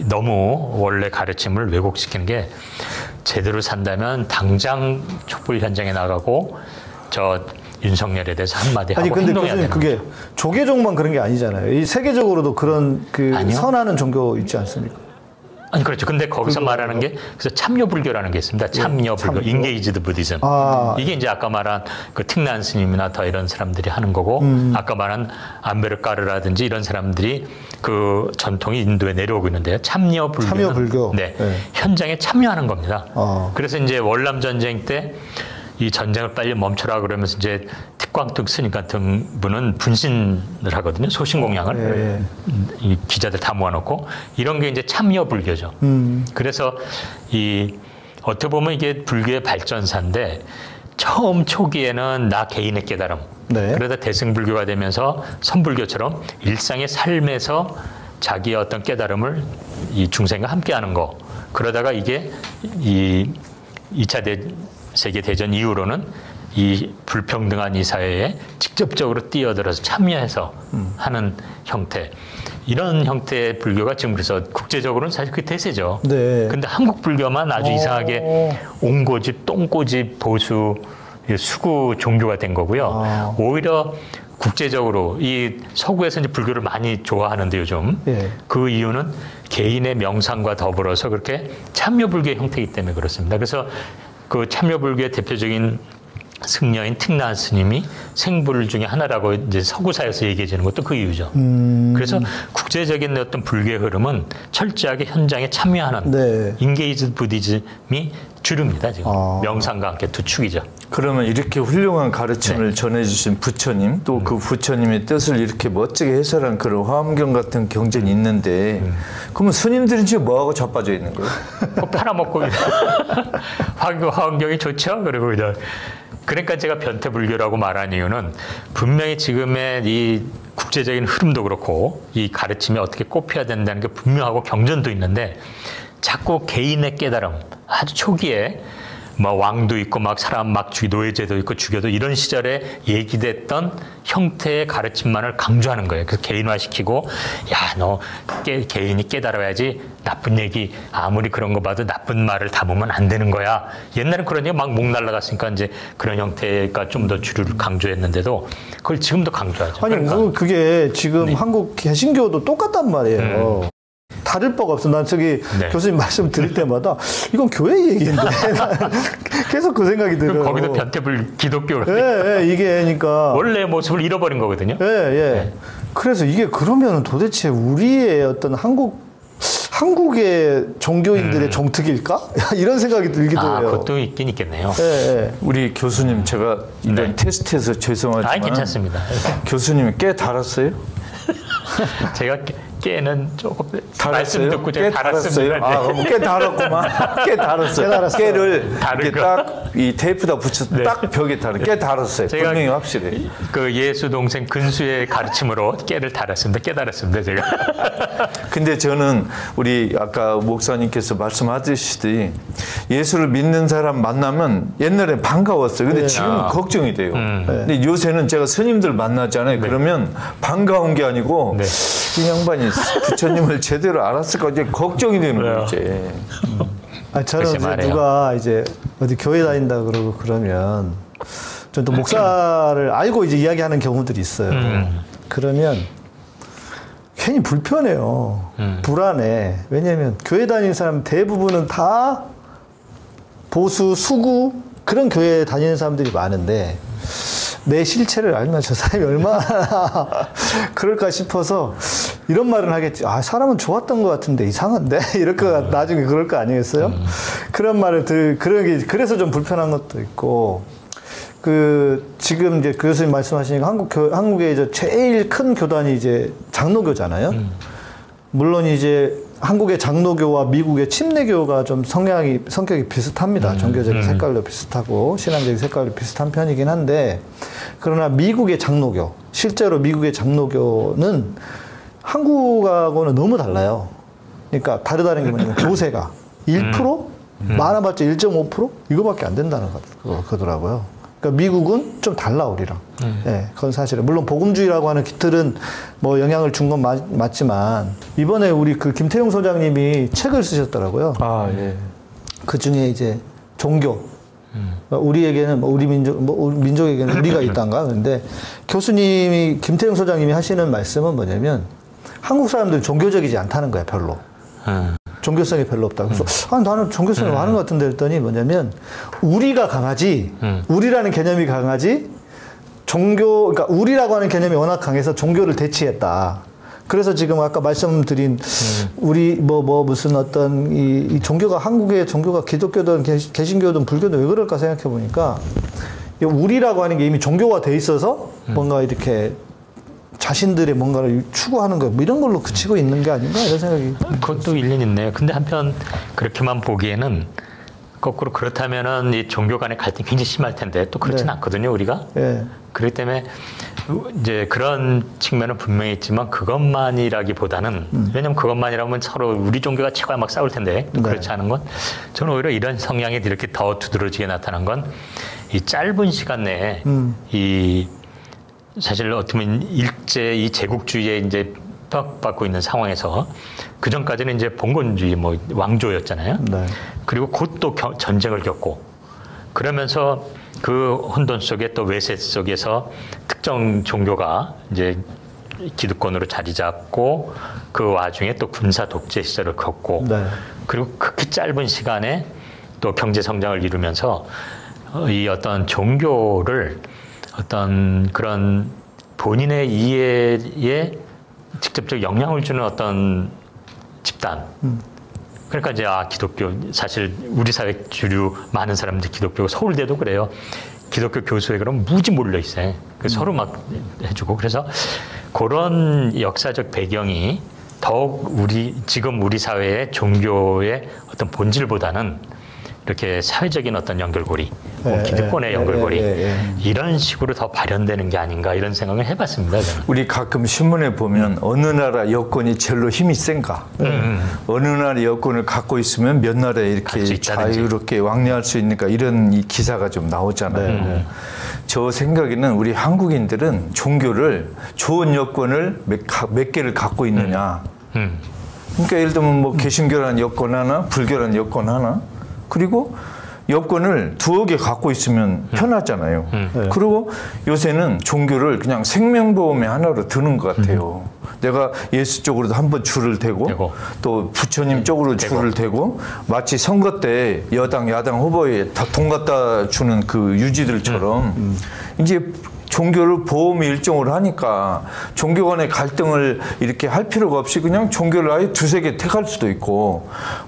너무 원래 가르침을 왜곡시키는 게 제대로 산다면 당장 촛불 현장에 나가고 저 윤석열에 대해서 한마디 하고 아니 근데 행동해야 되는 그게 거죠. 조계종만 그런 게 아니잖아요. 이 세계적으로도 그런 그 아니요. 선하는 종교 있지 않습니까? 아니 그렇죠. 근데 거기서 말하는 게 그래서 참여 불교라는 게 있습니다. 참여 불교, 참여. 인게이지드 부디즘. 아, 이게 이제 아까 말한 그 틱난 스님이나 더 이런 사람들이 하는 거고 음. 아까 말한 안베르카르라든지 이런 사람들이 그 전통이 인도에 내려오고 있는데요. 참여 불교는 참여 불교. 네, 네. 현장에 참여하는 겁니다. 아. 그래서 이제 월남 전쟁 때 이 전쟁을 빨리 멈춰라 그러면서 이제 특광특 스님 같은 분은 분신을 하거든요. 소신 공양을 예, 예. 이 기자들 다 모아놓고 이런 게 이제 참여 불교죠. 음. 그래서 이 어떻게 보면 이게 불교의 발전사인데 처음 초기에는 나 개인의 깨달음. 네. 그러다 대승불교가 되면서 선불교처럼 일상의 삶에서 자기의 어떤 깨달음을 이 중생과 함께하는 거. 그러다가 이게 이 이 차 대 세계 대전 이후로는 이 불평등한 이 사회에 직접적으로 뛰어들어서 참여해서 음. 하는 형태. 이런 형태의 불교가 지금 그래서 국제적으로는 사실 그게 대세죠. 네. 근데 한국 불교만 아주 오. 이상하게 옹고집, 똥꼬집, 보수, 수구 종교가 된 거고요. 아. 오히려 국제적으로 이 서구에서 이제 불교를 많이 좋아하는데 요즘 예. 그 이유는 개인의 명상과 더불어서 그렇게 참여불교의 형태이기 때문에 그렇습니다. 그래서 그 참여불교의 대표적인 승려인 특란 스님이 생불 중에 하나라고 이제 서구사에서 얘기해 주는 것도 그 이유죠. 음. 그래서 국제적인 어떤 불교의 흐름은 철저하게 현장에 참여하는 네. 인게이즈 부디즘이 주류입니다. 지금 아. 명상과 함께 두 축이죠. 그러면 이렇게 훌륭한 가르침을 네. 전해주신 부처님, 또 그 음. 부처님의 뜻을 이렇게 멋지게 해설한 그런 화엄경 같은 경전이 있는데, 음. 그러면 스님들은 지금 뭐하고 자빠져 있는 거예요? 뭐 팔아먹고 화엄경이 좋죠. 그리고 그냥 그러니까 제가 변태불교라고 말한 이유는 분명히 지금의 이 국제적인 흐름도 그렇고 이 가르침이 어떻게 꼽혀야 된다는 게 분명하고 경전도 있는데 자꾸 개인의 깨달음 아주 초기에 뭐 왕도 있고 막 사람 막 죽이 노예제도 있고 죽여도 이런 시절에 얘기됐던 형태의 가르침만을 강조하는 거예요. 그래서 개인화시키고 야, 너 깨, 개인이 깨달아야지 나쁜 얘기 아무리 그런 거 봐도 나쁜 말을 담으면 안 되는 거야. 옛날엔 그런 얘기 막 목 날라갔으니까 이제 그런 형태가 좀 더 주류를 강조했는데도 그걸 지금도 강조하죠. 아니 그러니까. 그게 지금 네. 한국 개신교도 똑같단 말이에요. 음. 다를 바가 없어. 난 저기 네. 교수님 말씀 드릴 때마다 이건 교회 얘기인데 계속 그 생각이 들어요. 거기도 변태불 기독교. 예, 예, 이게 그러니까 원래 모습을 잃어버린 거거든요. 예, 예. 네. 그래서 이게 그러면 도대체 우리의 어떤 한국 한국의 종교인들의 음. 정특일까? 이런 생각이 들기도 아, 해요. 그것도 있긴 있겠네요. 예, 예. 우리 교수님 제가 이런 네. 테스트해서 죄송하지만 아, 괜찮습니다. 교수님이 깨 달았어요? 제가 깨, 깨는 조금 달았어요? 말씀 듣고 제가 달았어요. 아, 그럼 깨 달았구만. 깨 달았어요. 깨 깨를 이렇게 딱 이 테이프다 붙여서 네. 딱 벽에 달아. 깨 달았어요. 제가 분명히 확실히. 그 예수 동생 근수의 가르침으로 깨를 달았습니다. 깨달았습니다. 제가. 근데 저는 우리 아까 목사님께서 말씀하듯이 예수를 믿는 사람 만나면 옛날에 반가웠어요. 근데 네. 지금은 아. 걱정이 돼요. 음. 네. 근데 요새는 제가 스님들 만나잖아요. 네. 그러면 반가운 게 아니고 네. 이 양반이 부처님을 제대로 알았을까 이제 걱정이 되는 거예요. 이제. 음. 아, 저는 이제 누가 이제 어디 교회 다닌다 그러고 그러면 전 또 목사를 알고 이제 이야기하는 경우들이 있어요. 음. 그러면 괜히 불편해요. 음. 불안해. 왜냐하면 교회 다니는 사람 대부분은 다 보수, 수구 그런 교회에 다니는 사람들이 많은데 내 실체를 알면 저 사람이 얼마나 그럴까 싶어서 이런 말은 하겠지. 아, 사람은 좋았던 것 같은데 이상한데? 이럴 거, 나중에 그럴 거 아니겠어요? 음. 그런 말을 들, 그런 게, 그래서 좀 불편한 것도 있고, 그, 지금 이제 교수님 말씀하시니까 한국 교, 한국의 이제 제일 큰 교단이 이제 장로교잖아요. 음. 물론 이제 한국의 장로교와 미국의 침례교가 좀 성향이, 성격이 비슷합니다. 음. 종교적인 음. 색깔도 비슷하고, 신앙적인 색깔도 비슷한 편이긴 한데, 그러나 미국의 장로교, 실제로 미국의 장로교는 한국하고는 너무 달라요. 그러니까 다르다는 게 뭐냐면 교세가 일 퍼센트? 음. 많아봤자 일 점 오 퍼센트? 이거밖에 안 된다는 거, 그러더라고요. 그러니까 미국은 좀 달라, 우리랑. 음. 예, 그건 사실은. 물론 복음주의라고 하는 깃들은 뭐 영향을 준 건 맞지만, 이번에 우리 그 김태용 소장님이 책을 쓰셨더라고요. 아, 예. 그 중에 이제 종교. 음. 우리에게는, 우리 민족, 뭐 우리 민족에게는 우리가 있단가? 근데 교수님이, 김태용 소장님이 하시는 말씀은 뭐냐면, 한국 사람들 종교적이지 않다는 거야, 별로. 음. 종교성이 별로 없다. 그래서, 음. 아, 나는 종교성이 음. 많은 것 같은데 했더니 뭐냐면, 우리가 강하지, 음. 우리라는 개념이 강하지, 종교, 그러니까 우리라고 하는 개념이 워낙 강해서 종교를 대치했다. 그래서 지금 아까 말씀드린, 음. 우리 뭐, 뭐, 무슨 어떤 이, 이 종교가, 한국의 종교가 기독교든 개신교든 불교든 왜 그럴까 생각해 보니까, 우리라고 하는 게 이미 종교화 돼 있어서 음. 뭔가 이렇게 자신들의 뭔가를 추구하는 거, 뭐 이런 걸로 그치고 있는 게 아닌가 이런 생각이. 그것도 일리는 있네요. 근데 한편 그렇게만 보기에는 거꾸로 그렇다면은 이 종교 간의 갈등이 굉장히 심할 텐데 또 그렇진 네. 않거든요, 우리가. 네. 그렇기 때문에 이제 그런 측면은 분명히 있지만 그것만이라기보다는 음. 왜냐면 그것만이라면 서로 우리 종교가 최고야 막 싸울 텐데 네. 그렇지 않은 건 저는 오히려 이런 성향이 이렇게 더 두드러지게 나타난 건 이 짧은 시간 내에 음. 이 사실 어떻게 보면 일제 이 제국주의에 이제 핍박받고 있는 상황에서 그 전까지는 이제 봉건주의 뭐 왕조였잖아요. 네. 그리고 곧 또 전쟁을 겪고 그러면서 그 혼돈 속에 또 외세 속에서 특정 종교가 이제 기득권으로 자리 잡고 그 와중에 또 군사 독재 시절을 겪고 네. 그리고 그렇게 짧은 시간에 또 경제 성장을 이루면서 이 어떤 종교를 어떤 그런 본인의 이해에 직접적 영향을 주는 어떤 집단. 음. 그러니까 이제 아 기독교 사실 우리 사회 주류 많은 사람들이 기독교 서울대도 그래요. 기독교 교수에 그럼 무지 몰려 있어요. 그 음. 서로 막 해주고 그래서 그런 역사적 배경이 더욱 우리 지금 우리 사회의 종교의 어떤 본질보다는 이렇게 사회적인 어떤 연결고리, 뭐 예, 기득권의 예, 연결고리 예, 예, 예. 이런 식으로 더 발현되는 게 아닌가 이런 생각을 해봤습니다. 저는. 우리 가끔 신문에 보면 어느 나라 여권이 제일로 힘이 센가, 음. 어느 나라 여권을 갖고 있으면 몇 나라에 이렇게 자유롭게 왕래할 수 있는가 이런 이 기사가 좀 나오잖아요. 네, 네. 저 생각에는 우리 한국인들은 종교를 좋은 여권을 몇, 몇 개를 갖고 있느냐. 음. 음. 그러니까 예를 들면 뭐 개신교라는 여권 하나, 불교라는 여권 하나. 그리고 여권을 두어 개 갖고 있으면 편하잖아요. 음. 네. 그리고 요새는 종교를 그냥 생명보험의 하나로 드는 것 같아요. 음. 내가 예수 쪽으로도 한번 줄을 대고, 대고 또 부처님 쪽으로 대고. 줄을 대고 마치 선거 때 여당 야당 후보에 다 돈 갖다 주는 그 유지들처럼 음. 음. 이제 종교를 보험 일종으로 하니까 종교 간의 갈등을 이렇게 할 필요가 없이 그냥 종교를 아예 두세 개 택할 수도 있고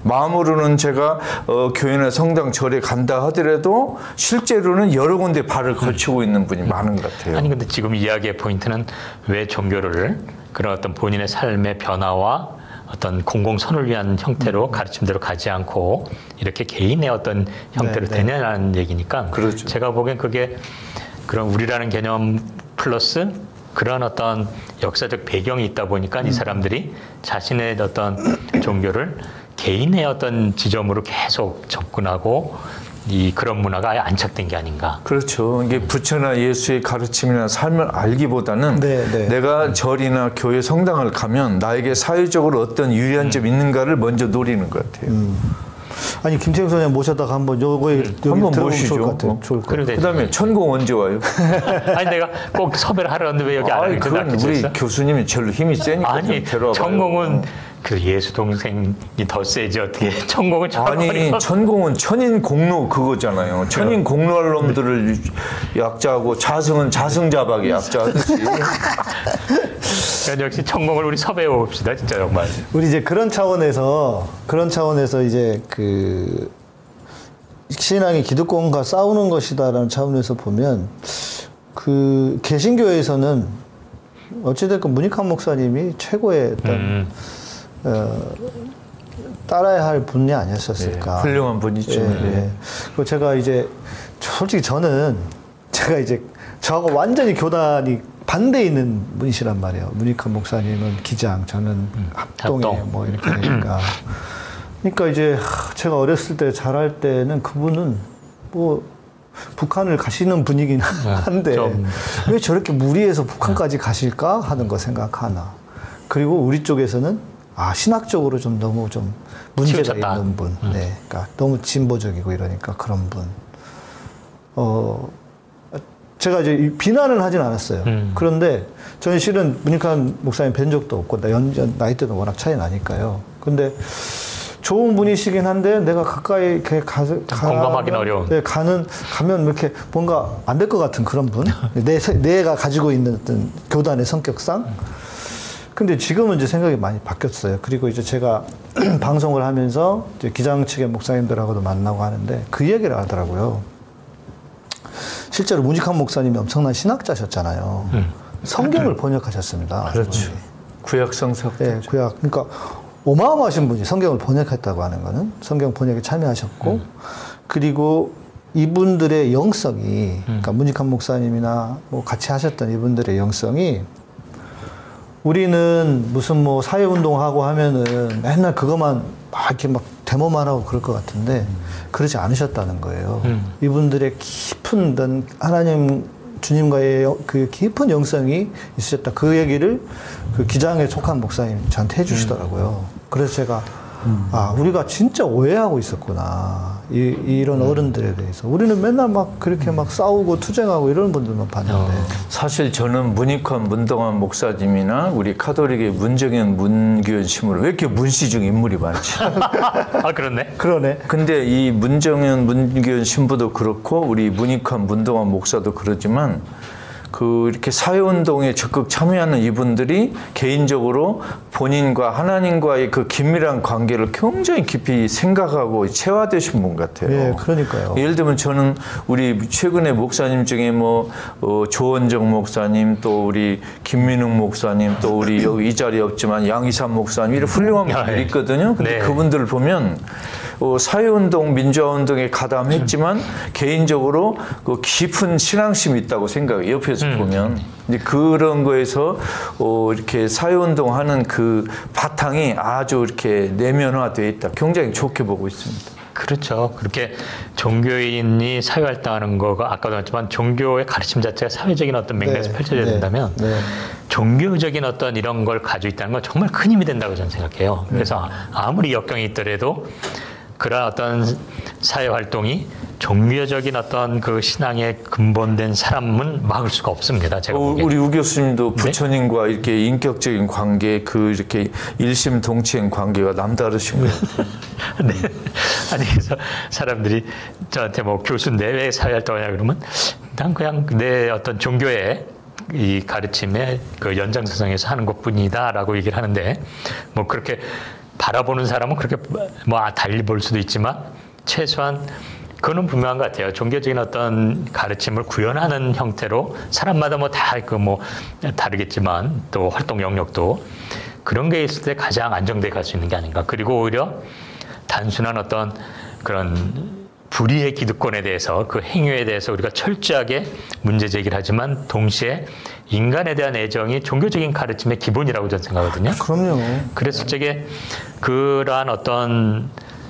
마음으로는 제가 어, 교회나 성당 절에 간다 하더라도 실제로는 여러 군데 발을 걸치고 있는 분이 많은 것 같아요. 아니 근데 지금 이야기의 포인트는 왜 종교를 그런 어떤 본인의 삶의 변화와 어떤 공공선을 위한 형태로 음. 가르침대로 가지 않고 이렇게 개인의 어떤 형태로 네, 되냐는 네. 얘기니까 그렇죠. 제가 보기엔 그게 그런 우리라는 개념 플러스 그런 어떤 역사적 배경이 있다 보니까 음. 이 사람들이 자신의 어떤 종교를 개인의 어떤 지점으로 계속 접근하고 이 그런 문화가 아예 안착된 게 아닌가. 그렇죠. 이게 부처나 예수의 가르침이나 삶을 알기보다는 네, 네. 내가 음. 절이나 교회 성당을 가면 나에게 사회적으로 어떤 유리한 점이 음. 있는가를 먼저 노리는 것 같아요. 음. 아니 김태형 선생님 모셔다가 한번 요거에 음, 한번 모시죠. 좋을 것 같아요. 좋을 것 같아요. 그다음에 천공 언제 와요? 아니 내가 꼭 섭외를 하려 했는데 왜 여기 안 하는 거야? 우리 교수님이 제일 힘이 세니까 아니 천공은 그 예수 동생이 더 세지 어떻게 천공은 아니 천공은 천인 공로 그거잖아요. 천인 공로할 놈들을 약자하고 자승은 자승자박이 약자하듯이. 그러니까 역시 천공을 우리 섭외해 봅시다 진짜 정말. 우리 이제 그런 차원에서 그런 차원에서 이제 그 신앙이 기득권과 싸우는 것이다라는 차원에서 보면 그 개신교에서는 어찌됐건 문익환 목사님이 최고의 어떤 음. 어, 따라야 할 분이 아니었었을까. 네, 훌륭한 분이죠. 예, 네. 예. 그리고 제가 이제 솔직히 저는 제가 이제 저하고 완전히 교단이 반대에 있는 분이시란 말이에요. 문익환 목사님은 기장, 저는 음, 합동에 합동. 뭐 이렇게 되니까. 그러니까 이제 제가 어렸을 때 자랄 때는 그분은 뭐 북한을 가시는 분이긴 한데 좀. 왜 저렇게 무리해서 북한까지 가실까 하는 거 생각하나. 그리고 우리 쪽에서는 아 신학적으로 좀 너무 좀 문제가 치우쳤다. 있는 분, 음. 네, 그러니까 너무 진보적이고 이러니까 그런 분. 어 제가 이제 비난을 하진 않았어요. 음. 그런데 저는 실은 문익환 목사님 뵌 적도 없고 나 연, 나이대도 워낙 차이 나니까요. 근데 좋은 분이시긴 한데 내가 가까이 이렇게 가, 가 공감하기는 어려운. 네, 가는 가면 이렇게 뭔가 안 될 것 같은 그런 분. 내 내가 가지고 있는 어떤 교단의 성격상. 근데 지금은 이제 생각이 많이 바뀌었어요. 그리고 이제 제가 방송을 하면서 이제 기장 측의 목사님들하고도 만나고 하는데 그 얘기를 하더라고요. 실제로 문익환 목사님이 엄청난 신학자셨잖아요. 음. 성경을 번역하셨습니다. 그렇죠. 구약 성서. 네, 구약. 그러니까 어마어마하신 분이 성경을 번역했다고 하는 거는 성경 번역에 참여하셨고 음. 그리고 이분들의 영성이 음. 그러니까 문익환 목사님이나 뭐 같이 하셨던 이분들의 영성이 우리는 무슨 뭐 사회운동하고 하면은 맨날 그것만 막 이렇게 막 데모만 하고 그럴 것 같은데 음. 그러지 않으셨다는 거예요. 음. 이분들의 깊은 하나님 주님과의 그 깊은 영성이 있으셨다. 그 얘기를 그 기장에 속한 목사님 저한테 해주시더라고요. 음. 그래서 제가 음. 아, 우리가 진짜 오해하고 있었구나. 이, 이런 음. 어른들에 대해서. 우리는 맨날 막 그렇게 막 싸우고 투쟁하고 이런 분들만 봤는데. 어. 사실 저는 문익환, 문동환 목사님이나 우리 카톨릭의 문정현, 문규현 신부를 왜 이렇게 문시중 인물이 많지? 아, 그렇네. 그러네. 근데 이 문정현, 문규현 신부도 그렇고 우리 문익환, 문동환 목사도 그러지만 그 이렇게 사회운동에 적극 참여하는 이분들이 개인적으로 본인과 하나님과의 그 긴밀한 관계를 굉장히 깊이 생각하고 체화되신 분 같아요. 예, 그러니까요. 예를 들면 저는 우리 최근에 목사님 중에 뭐 어, 조원정 목사님, 또 우리 김민웅 목사님, 또 우리 여기 이 자리에 없지만 양희삼 목사님 이런 훌륭한 분들이 있거든요. 근데 네. 그분들을 보면 어, 사회운동, 민주화운동에 가담했지만 음. 개인적으로 그 깊은 신앙심이 있다고 생각해요. 옆에서 음. 보면. 근데 그런 거에서 어, 이렇게 사회운동하는 그 바탕이 아주 이렇게 내면화되어 있다. 굉장히 좋게 보고 있습니다. 그렇죠. 그렇게 종교인이 사회활동하는 거가 아까도 말했지만 종교의 가르침 자체가 사회적인 어떤 맥락에서 네. 펼쳐져야 네. 된다면 네. 종교적인 어떤 이런 걸 가지고 있다는 건 정말 큰 힘이 된다고 저는 생각해요. 그래서 아무리 역경이 있더라도 그런 어떤 사회 활동이 종교적인 어떤 그 신앙에 근본된 사람은 막을 수가 없습니다. 제가 어, 우리 우 교수님도 부처님과 네? 이렇게 인격적인 관계, 그 이렇게 일심동체인 관계가 남다르신 것 같아요. 네. 아니 그래서 사람들이 저한테 뭐 교수인데 왜 사회 활동하냐 그러면 난 그냥 내 어떤 종교의 이 가르침의 그 연장선상에서 하는 것뿐이다라고 얘기를 하는데 뭐 그렇게. 바라보는 사람은 그렇게 뭐 달리 볼 수도 있지만 최소한 그거는 분명한 것 같아요. 종교적인 어떤 가르침을 구현하는 형태로 사람마다 뭐 다 그 뭐 다르겠지만 또 활동 영역도 그런 게 있을 때 가장 안정되게 갈 수 있는 게 아닌가. 그리고 오히려 단순한 어떤 그런 불의의 기득권에 대해서 그 행위에 대해서 우리가 철저하게 문제 제기를 하지만 동시에 인간에 대한 애정이 종교적인 가르침의 기본이라고 저는 생각하거든요. 그럼요. 그랬을 적에 그러한 어떤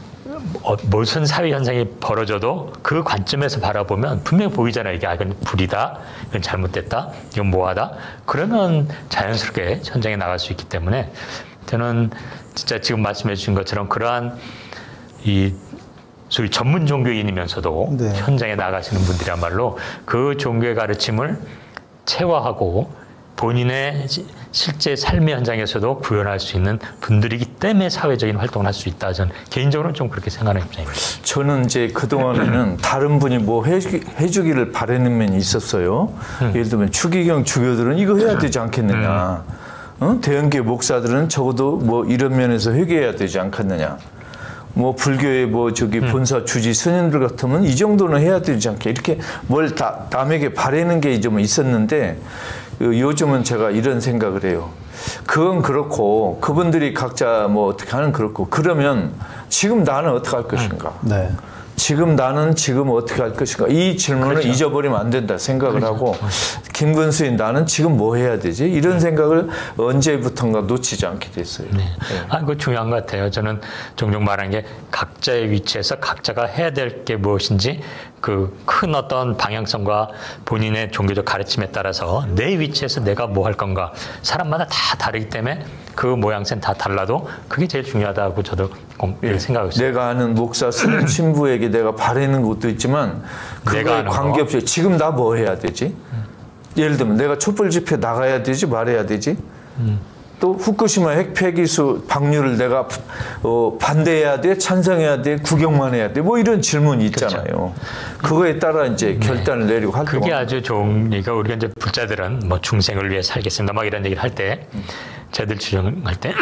무슨 사회 현상이 벌어져도 그 관점에서 바라보면 분명히 보이잖아요. 이게 아, 이건 불이다, 이건 잘못됐다, 이건 뭐하다. 그러면 자연스럽게 현장에 나갈 수 있기 때문에 저는 진짜 지금 말씀해 주신 것처럼 그러한 이 소위 전문 종교인이면서도 네. 현장에 나가시는 분들이야말로 그 종교의 가르침을 체화하고 본인의 실제 삶의 현장에서도 구현할 수 있는 분들이기 때문에 사회적인 활동을 할 수 있다. 저는 개인적으로는 좀 그렇게 생각하는 입장입니다. 저는 이제 그동안에는 다른 분이 뭐 해주, 해주기를 바라는 면이 있었어요. 음. 예를 들면 추기경 주교들은 이거 해야 되지 않겠느냐. 음. 어? 대형교회 목사들은 적어도 뭐 이런 면에서 회개해야 되지 않겠느냐. 뭐 불교의 뭐 저기 본사 주지 스님들 같으면 이 정도는 해야 되지 않게 이렇게 뭘 다 남에게 바라는 게 좀 있었는데 요즘은 제가 이런 생각을 해요. 그건 그렇고 그분들이 각자 뭐 어떻게 하는 그렇고 그러면 지금 나는 어떻게 할 것인가? 네. 지금 나는 지금 어떻게 할 것인가? 이 질문을 그렇죠. 잊어버리면 안 된다 생각을 그렇죠. 하고 김근수인 나는 지금 뭐 해야 되지? 이런 생각을 언제부턴가 놓치지 않게 됐어요. 네. 네. 아, 그거 중요한 것 같아요. 저는 종종 말하는 게 각자의 위치에서 각자가 해야 될 게 무엇인지 그 큰 어떤 방향성과 본인의 종교적 가르침에 따라서 내 위치에서 내가 뭐 할 건가. 사람마다 다 다르기 때문에 그 모양새는 다 달라도 그게 제일 중요하다고 저도 예. 생각하고 있어요. 내가 아는 목사, 스님, 신부에게 내가 바라는 것도 있지만 그거에 관계없이 지금 나 뭐 해야 되지? 음. 예를 들면 내가 촛불 집회 나가야 되지 말아야 되지? 음. 또 후쿠시마 핵 폐기수 방류를 내가 어, 반대해야 돼? 찬성해야 돼? 구경만 해야 돼? 뭐 이런 질문이 있잖아요. 그렇죠. 그거에 따라 이제 결단을 네. 내리고 활동하는 그게 아주 좋은 얘기가 우리가 이제 불자들은 뭐 중생을 위해 살겠습니다. 막 이런 얘기를 할 때 음. 저희들 주장할 때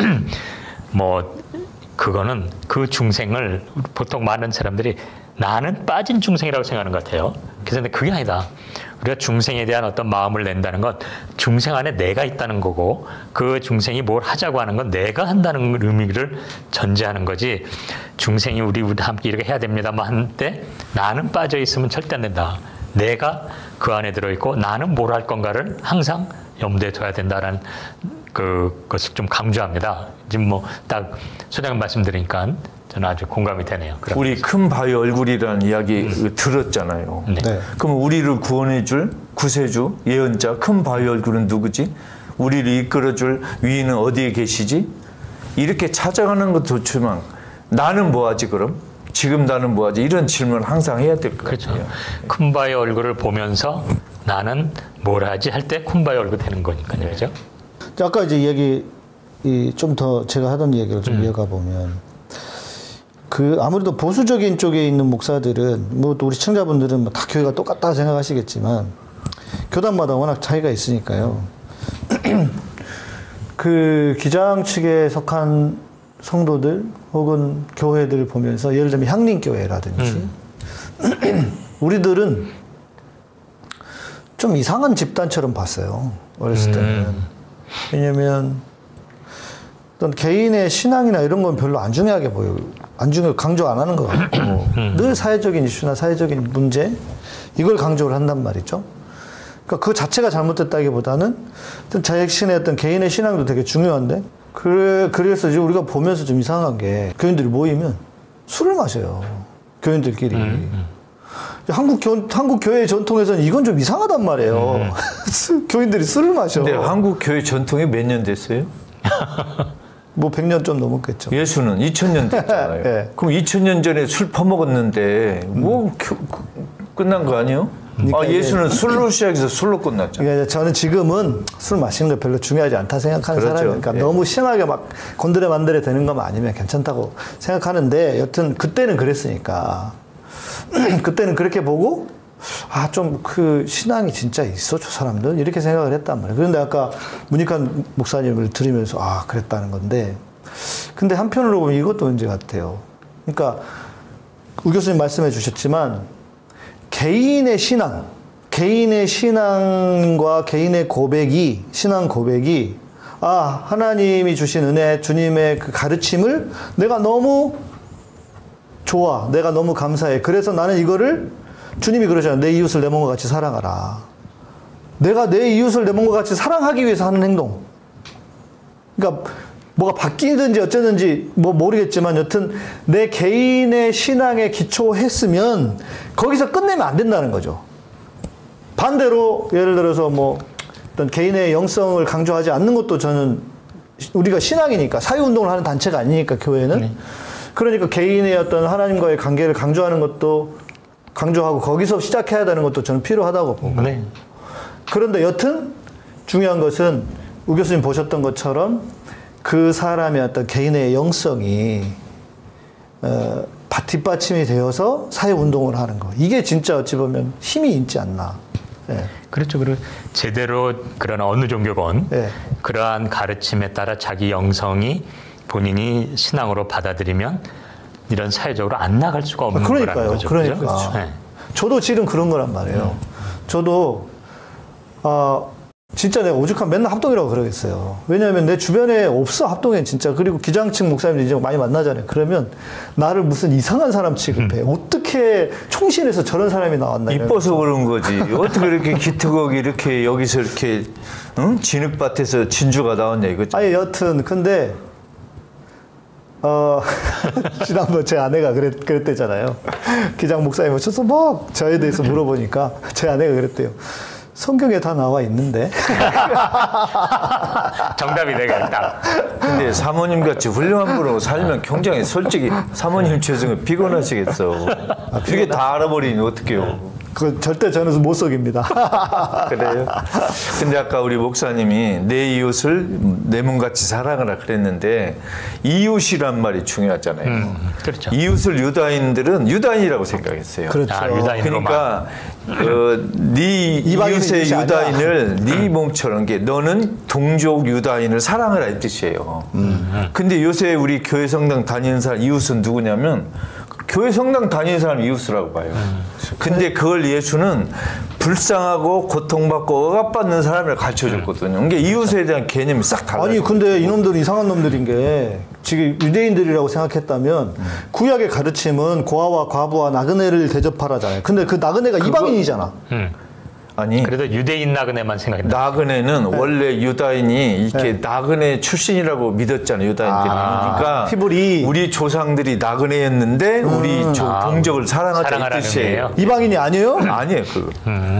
뭐 그거는 그 중생을 보통 많은 사람들이 나는 빠진 중생이라고 생각하는 것 같아요. 그래서 근데 그게 아니다. 우리가 중생에 대한 어떤 마음을 낸다는 건 중생 안에 내가 있다는 거고 그 중생이 뭘 하자고 하는 건 내가 한다는 의미를 전제하는 거지 중생이 우리 우리 함께 이렇게 해야 됩니다만 한때 나는 빠져 있으면 절대 안 된다. 내가 그 안에 들어있고 나는 뭘 할 건가를 항상 염두에 둬야 된다라는 그것을 좀 강조합니다. 지금 뭐 딱 소장 말씀드리니까 저는 아주 공감이 되네요. 우리 큰 바위 얼굴이라는 이야기 음. 들었잖아요. 네. 네. 그럼 우리를 구원해줄 구세주, 예언자, 큰 바위 얼굴은 누구지? 우리를 이끌어줄 위인은 어디에 계시지? 이렇게 찾아가는 것도 좋지만 나는 뭐하지 그럼? 지금 나는 뭐하지? 이런 질문을 항상 해야 될 것 그렇죠. 같아요. 쿤바의 얼굴을 보면서 나는 뭘 하지 할 때 쿤바의 얼굴 되는 거니까요. 그렇죠? 아까 이제 얘기 좀 더 제가 하던 얘기를 좀 음. 이어가 보면 그 아무래도 보수적인 쪽에 있는 목사들은 뭐 또 우리 시청자분들은 뭐 다 교회가 똑같다 생각하시겠지만 교단마다 워낙 차이가 있으니까요. 그 기장 측에 속한 성도들 혹은 교회들을 보면서 예를 들면 향림교회라든지 음. 우리들은 좀 이상한 집단처럼 봤어요. 어렸을 때는. 음. 왜냐면 어떤 개인의 신앙이나 이런 건 별로 안 중요하게 보여요. 안 중요, 강조 안 하는 것 같고 음. 늘 사회적인 이슈나 사회적인 문제 이걸 강조를 한단 말이죠. 그러니까 그 자체가 잘못됐다기보다는 어떤 자신의 어떤 개인의 신앙도 되게 중요한데 그래, 그래서 이제 우리가 보면서 좀 이상한 게 교인들이 모이면 술을 마셔요. 교인들끼리. 음, 음. 한국 교, 한국 교회 전통에서는 이건 좀 이상하단 말이에요. 음. 교인들이 술을 마셔. 근데 한국 교회 전통이 몇 년 됐어요? 뭐 백 년 좀 넘었겠죠. 예수는 이천 년 됐잖아요. 네. 그럼 이천 년 전에 술 퍼먹었는데 뭐 음. 교, 끝난 거 아니에요? 그러니까 아, 예수는 술로 시작해서 술로 끝났죠. 그러니까 저는 지금은 술 마시는 거 별로 중요하지 않다 생각하는 그렇죠. 사람이니까 예. 너무 심하게 막 건드려 만드려 되는 것만 아니면 괜찮다고 생각하는데 여튼 그때는 그랬으니까 그때는 그렇게 보고 아, 좀 그 신앙이 진짜 있어 저 사람들 이렇게 생각을 했단 말이에요. 그런데 아까 문익환 목사님을 들으면서 아 그랬다는 건데 근데 한편으로 보면 이것도 문제 같아요. 그러니까 우 교수님 말씀해 주셨지만 개인의 신앙, 개인의 신앙과 개인의 고백이, 신앙 고백이, 아, 하나님이 주신 은혜, 주님의 그 가르침을 내가 너무 좋아, 내가 너무 감사해. 그래서 나는 이거를, 주님이 그러잖아요. 내 이웃을 내 몸과 같이 사랑하라. 내가 내 이웃을 내 몸과 같이 사랑하기 위해서 하는 행동. 그러니까, 뭐가 바뀌든지 어쩌든지 뭐 모르겠지만 여튼 내 개인의 신앙에 기초했으면 거기서 끝내면 안 된다는 거죠. 반대로 예를 들어서 뭐 어떤 개인의 영성을 강조하지 않는 것도 저는 우리가 신앙이니까 사회운동을 하는 단체가 아니니까 교회는 네. 그러니까 개인의 어떤 하나님과의 관계를 강조하는 것도 강조하고 거기서 시작해야 되는 것도 저는 필요하다고 보고 네. 그런데 여튼 중요한 것은 우 교수님 보셨던 것처럼 그 사람의 어떤 개인의 영성이 어, 뒷받침이 되어서 사회운동을 하는 거. 이게 진짜 어찌 보면 힘이 있지 않나. 예. 그렇죠. 그리고 제대로 그런 어느 종교건 예. 그러한 가르침에 따라 자기 영성이 본인이 신앙으로 받아들이면 이런 사회적으로 안 나갈 수가 없는 그러니까요. 거라는 거죠. 그러니까. 그렇죠? 네. 저도 지금 그런 거란 말이에요. 음. 저도 아 진짜 내가 오죽하면 맨날 합동이라고 그러겠어요. 왜냐하면 내 주변에 없어, 합동에 진짜. 그리고 기장층 목사님들 이제 많이 만나잖아요. 그러면 나를 무슨 이상한 사람 취급해. 음. 어떻게 총신에서 저런 사람이 나왔나. 이뻐서 그런 거지. 어떻게 이렇게 기특하게 이렇게 여기서 이렇게 응? 진흙밭에서 진주가 나왔냐 이거지. 아니 여튼 근데 어 지난번 제 아내가 그랬, 그랬대잖아요. 기장 목사님 오셔서 막 저에 대해서 물어보니까 제 아내가 그랬대요. 성경에 다 나와 있는데. 정답이 되겠다. 근데 사모님 같이 훌륭한 분으로 살면 굉장히 솔직히 사모님 죄송해 피곤하시겠어. 아, 이게 다 알아버리니 어떡해요. 그 절대 저는 못 속입니다. 그래요? 근데 아까 우리 목사님이 내 이웃을 내 몸같이 사랑하라 그랬는데 이웃이란 말이 중요하잖아요. 음, 그렇죠. 이웃을 유다인들은 유다인이라고 생각했어요. 그렇죠. 아, 유다인으로만. 그러니까 어, 네 이웃의 유다인을 네 음. 몸처럼 게 너는 동족 유다인을 사랑하라 이 뜻이에요. 음. 근데 요새 우리 교회 성당 다니는 사람 이웃은 누구냐면 교회 성당 다니는 사람 이웃이라고 봐요. 음. 근데 그걸 예수는 불쌍하고 고통받고 억압받는 사람을 가르쳐줬거든요. 그러니까 이웃에 대한 개념이 싹 달라요. 아니 근데 이놈들은 이상한 놈들인 게 지금 유대인들이라고 생각했다면 음. 구약의 가르침은 고아와 과부와 나그네를 대접하라잖아요. 근데 그 나그네가 그거, 이방인이잖아. 음. 아니 그래도 유대인 나그네만 생각했나? 나그네는 네. 원래 유다인이 이렇게 네. 나그네 출신이라고 믿었잖아요. 유다인들이. 아, 그러니까 히브리. 우리 조상들이 나그네였는데 음. 우리 조, 동족을 아, 사랑하자 이 뜻이에요. 이방인이 아니에요? 아니에요. 그거. 음.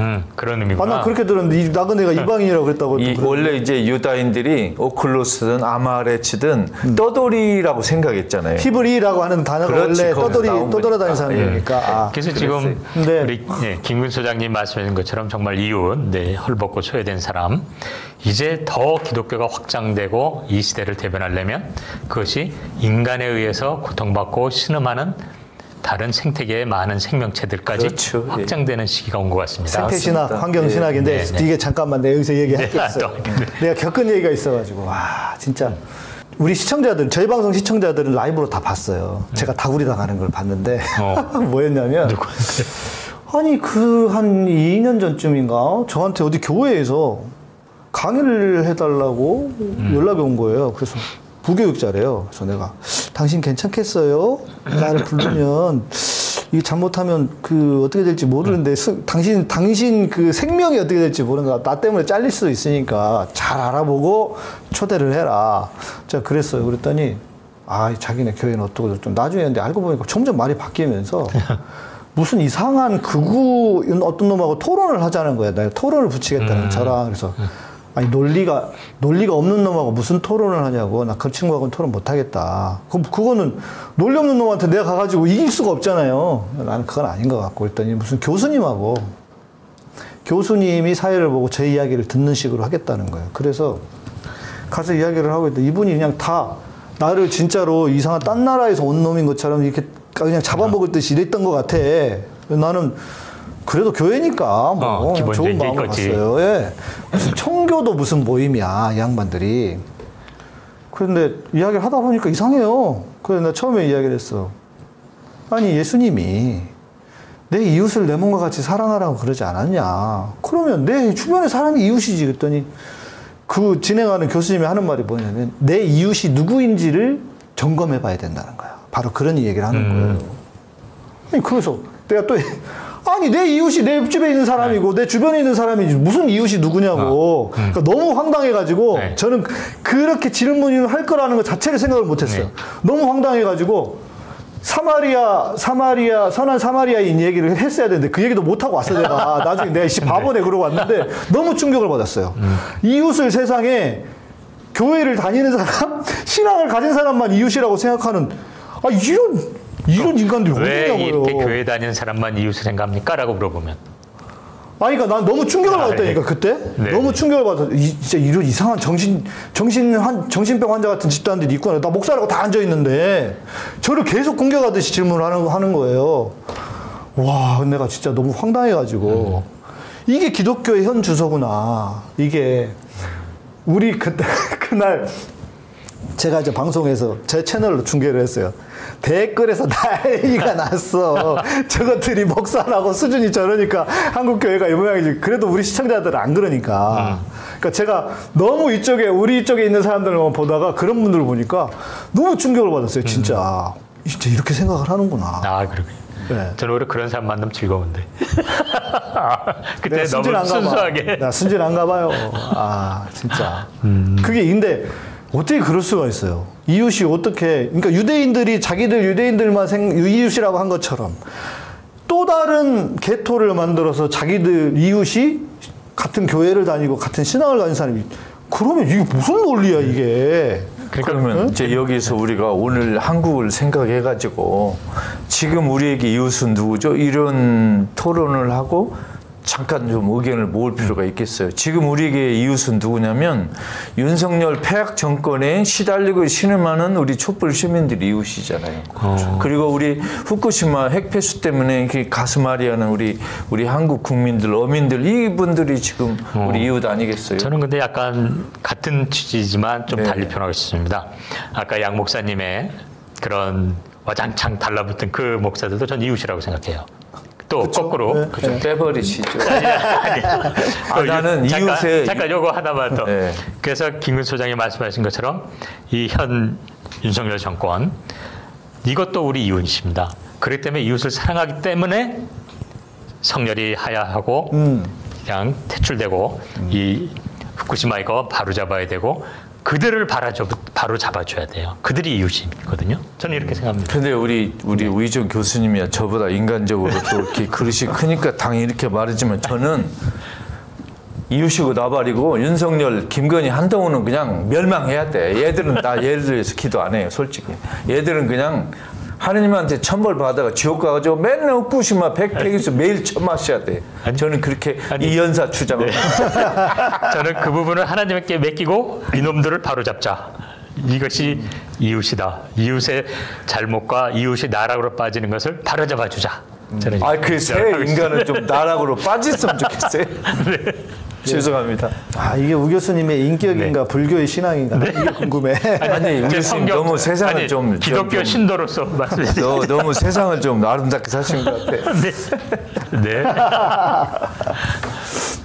음, 그런 의미구나. 아, 나 그렇게 들었는데 이, 나그네가 이방인이라고 그랬다고. 이, 원래 이제 유다인들이 오클로스든 아마레치든 음. 떠돌이라고 생각했잖아요. 히브리라고 하는 단어가 그렇지, 원래 떠돌이 떠돌아다니는 사람이니까. 사람이니까. 아, 그래서 지금 네. 우리 네, 김근 소장님 말씀하신 것처럼 정말 이웃, 네, 헐벗고 소외된 사람. 이제 더 기독교가 확장되고 이 시대를 대변하려면 그것이 인간에 의해서 고통받고 신음하는 다른 생태계의 많은 생명체들까지 그렇죠. 확장되는 예. 시기가 온 것 같습니다. 생태신학, 환경신학인데 네, 네. 이게 잠깐만 내가 여기서 얘기할 게 네, 있어요. 아, 또, 네. 내가 겪은 얘기가 있어가지고 와 진짜 우리 시청자들, 저희 방송 시청자들은 라이브로 다 봤어요. 네. 제가 다구리 당하는 걸 봤는데 어. 뭐였냐면 누구한테? 아니 그 한 이 년 전쯤인가 저한테 어디 교회에서 강의를 해달라고 음. 연락이 온 거예요. 그래서 부교육자래요. 그래서 내가 당신 괜찮겠어요? 나를 부르면 이게 잘못하면 그 어떻게 될지 모르는데 스, 당신 당신 그 생명이 어떻게 될지 모르는 거야. 나 때문에 잘릴 수도 있으니까 잘 알아보고 초대를 해라. 제가 그랬어요. 그랬더니 아 자기네 교회는 어떻고 좀 나중에 근데 알고 보니까 점점 말이 바뀌면서 무슨 이상한 극우 어떤 놈하고 토론을 하자는 거야. 내가 토론을 붙이겠다는 음. 저랑 그래서. 아니 논리가 논리가 없는 놈하고 무슨 토론을 하냐고. 나 그 친구하고는 토론 못 하겠다. 그럼 그거는 논리 없는 놈한테 내가 가가지고 이길 수가 없잖아요. 나는 그건 아닌 것 같고 그랬더니 무슨 교수님하고 교수님이 사회를 보고 제 이야기를 듣는 식으로 하겠다는 거예요. 그래서 가서 이야기를 하고 있는데 이분이 그냥 다 나를 진짜로 이상한 딴 나라에서 온 놈인 것처럼 이렇게 그냥 잡아먹을 듯이 이랬던 것 같아. 나는 그래도 교회니까 뭐 어, 좋은 마음을 갔어요. 예. 무슨 청교도 무슨 모임이야 이 양반들이. 그런데 이야기를 하다 보니까 이상해요. 그래서 내가 처음에 이야기를 했어. 아니 예수님이 내 이웃을 내 몸과 같이 사랑하라고 그러지 않았냐. 그러면 내 주변의 사람이 이웃이지. 그랬더니 그 진행하는 교수님이 하는 말이 뭐냐면 내 이웃이 누구인지를 점검해 봐야 된다는 거야. 바로 그런 얘기를 하는 음. 거예요. 아니 그래서 내가 또 아니 내 이웃이 내 집에 있는 사람이고 네. 내 주변에 있는 사람이지 무슨 이웃이 누구냐고. 어. 음. 그러니까 너무 황당해가지고 네. 저는 그렇게 질문을 할 거라는 것 자체를 생각을 못했어요. 네. 너무 황당해가지고 사마리아 사마리아 선한 사마리아인 얘기를 했어야 되는데 그 얘기도 못 하고 왔어 내가. 나중에 내가 씨 바보네 그러고 왔는데 너무 충격을 받았어요. 음. 이웃을 세상에 교회를 다니는 사람, 신앙을 가진 사람만 이웃이라고 생각하는 아 이런. 이런 인간들이 어디냐고요. 왜 이렇게 교회 다니는 사람만 이웃을 생각합니까? 라고 물어보면. 아니, 그러니까 난 너무 충격을 받았다니까, 그때? 네. 너무 충격을 받았어. 이, 진짜 이런 이상한 정신, 정신, 한, 정신병 환자 같은 집단들이 있구나. 나 목사라고 다 앉아있는데, 저를 계속 공격하듯이 질문을 하는, 하는 거예요. 와, 내가 진짜 너무 황당해가지고. 음. 이게 기독교의 현 주소구나. 이게, 우리 그때, 그날, 제가 이제 방송에서 제 채널로 중계를 했어요. 댓글에서 난리가 났어. 저것들이 목사라고 수준이 저러니까 한국교회가 이 모양이지. 그래도 우리 시청자들은 안 그러니까. 음. 그러니까 제가 너무 이쪽에, 우리 이쪽에 있는 사람들만 보다가 그런 분들을 보니까 너무 충격을 받았어요. 진짜. 음. 진짜 이렇게 생각을 하는구나. 아, 그러게. 네. 저는 오히려 그런 사람 만나면 즐거운데. 그때 너무 순수하게. 나 순진한가 봐요. 아, 진짜. 음. 그게 근데 어떻게 그럴 수가 있어요? 이웃이 어떻게, 그러니까 유대인들이 자기들 유대인들만 생, 이웃이라고 한 것처럼 또 다른 계토를 만들어서 자기들 이웃이 같은 교회를 다니고 같은 신앙을 가진 사람이, 그러면 이게 무슨 논리야, 이게. 그러면 응? 이제 여기서 우리가 오늘 한국을 생각해가지고 지금 우리에게 이웃은 누구죠? 이런 토론을 하고 잠깐 좀 의견을 모을 필요가 있겠어요. 지금 우리에게 이웃은 누구냐면 윤석열 폐악 정권에 시달리고 신음하는 우리 촛불 시민들이 이웃이잖아요. 그렇죠. 그리고 우리 후쿠시마 핵폐수 때문에 가슴 아리하는 우리 우리 한국 국민들, 어민들, 이분들이 지금 어. 우리 이웃 아니겠어요? 저는 근데 약간 같은 취지지만 좀 네. 달리 표현하겠습니다. 아까 양 목사님의 그런 와장창 달라붙은 그 목사들도 전 이웃이라고 생각해요. 또 그쵸? 거꾸로 네. 그죠. 빼버리시죠. 아니, 아니. 아, 나는 잠깐, 이웃의 잠깐 요거 하나만 더. 네. 그래서 김근 소장이 말씀하신 것처럼 이 현 윤석열 정권 이것도 우리 이웃입니다. 그렇기 때문에 이웃을 사랑하기 때문에 성렬이 하야하고 음. 그냥 퇴출되고 음. 이 후쿠시마 이거 바로 잡아야 되고 그들을 바라줘, 바로 잡아줘야 돼요. 그들이 이웃이거든요. 저는 이렇게 생각합니다. 근데 우리 우리 네. 우희정 교수님이야 저보다 인간적으로 또 이렇게 그릇이 크니까 당연히 이렇게 말하지만 저는 이웃이고 나발이고 윤석열, 김건희, 한동훈은 그냥 멸망해야 돼. 얘들은 나 얘들 위해서 기도 안 해요, 솔직히. 얘들은 그냥 하느님한테 천벌 받아가 지옥 가가지고 맨날 옥구시마 백팩에서 매일 처마셔야 돼. 아니, 저는 그렇게 아니, 이 연사 주장합니다. 저는 그 부분을 하나님께 맡기고 이놈들을 바로 잡자. 이것이 이웃이다. 이웃의 잘못과 이웃이 나락으로 빠지는 것을 바로 잡아주자. 저는 아, 그 새 인간은 좀 나락으로 빠졌으면 좋겠어요. 네. 죄송합니다. 아, 이게 우 교수님의 인격인가 네. 불교의 신앙인가 이게 궁금해. 아니, 우리 교수님 너무 세상을 아니, 좀 기독교 좀, 신도로서 말씀해 주세요. 너, 너무 세상을 좀 아름답게 사신 것 같아. 네. 네.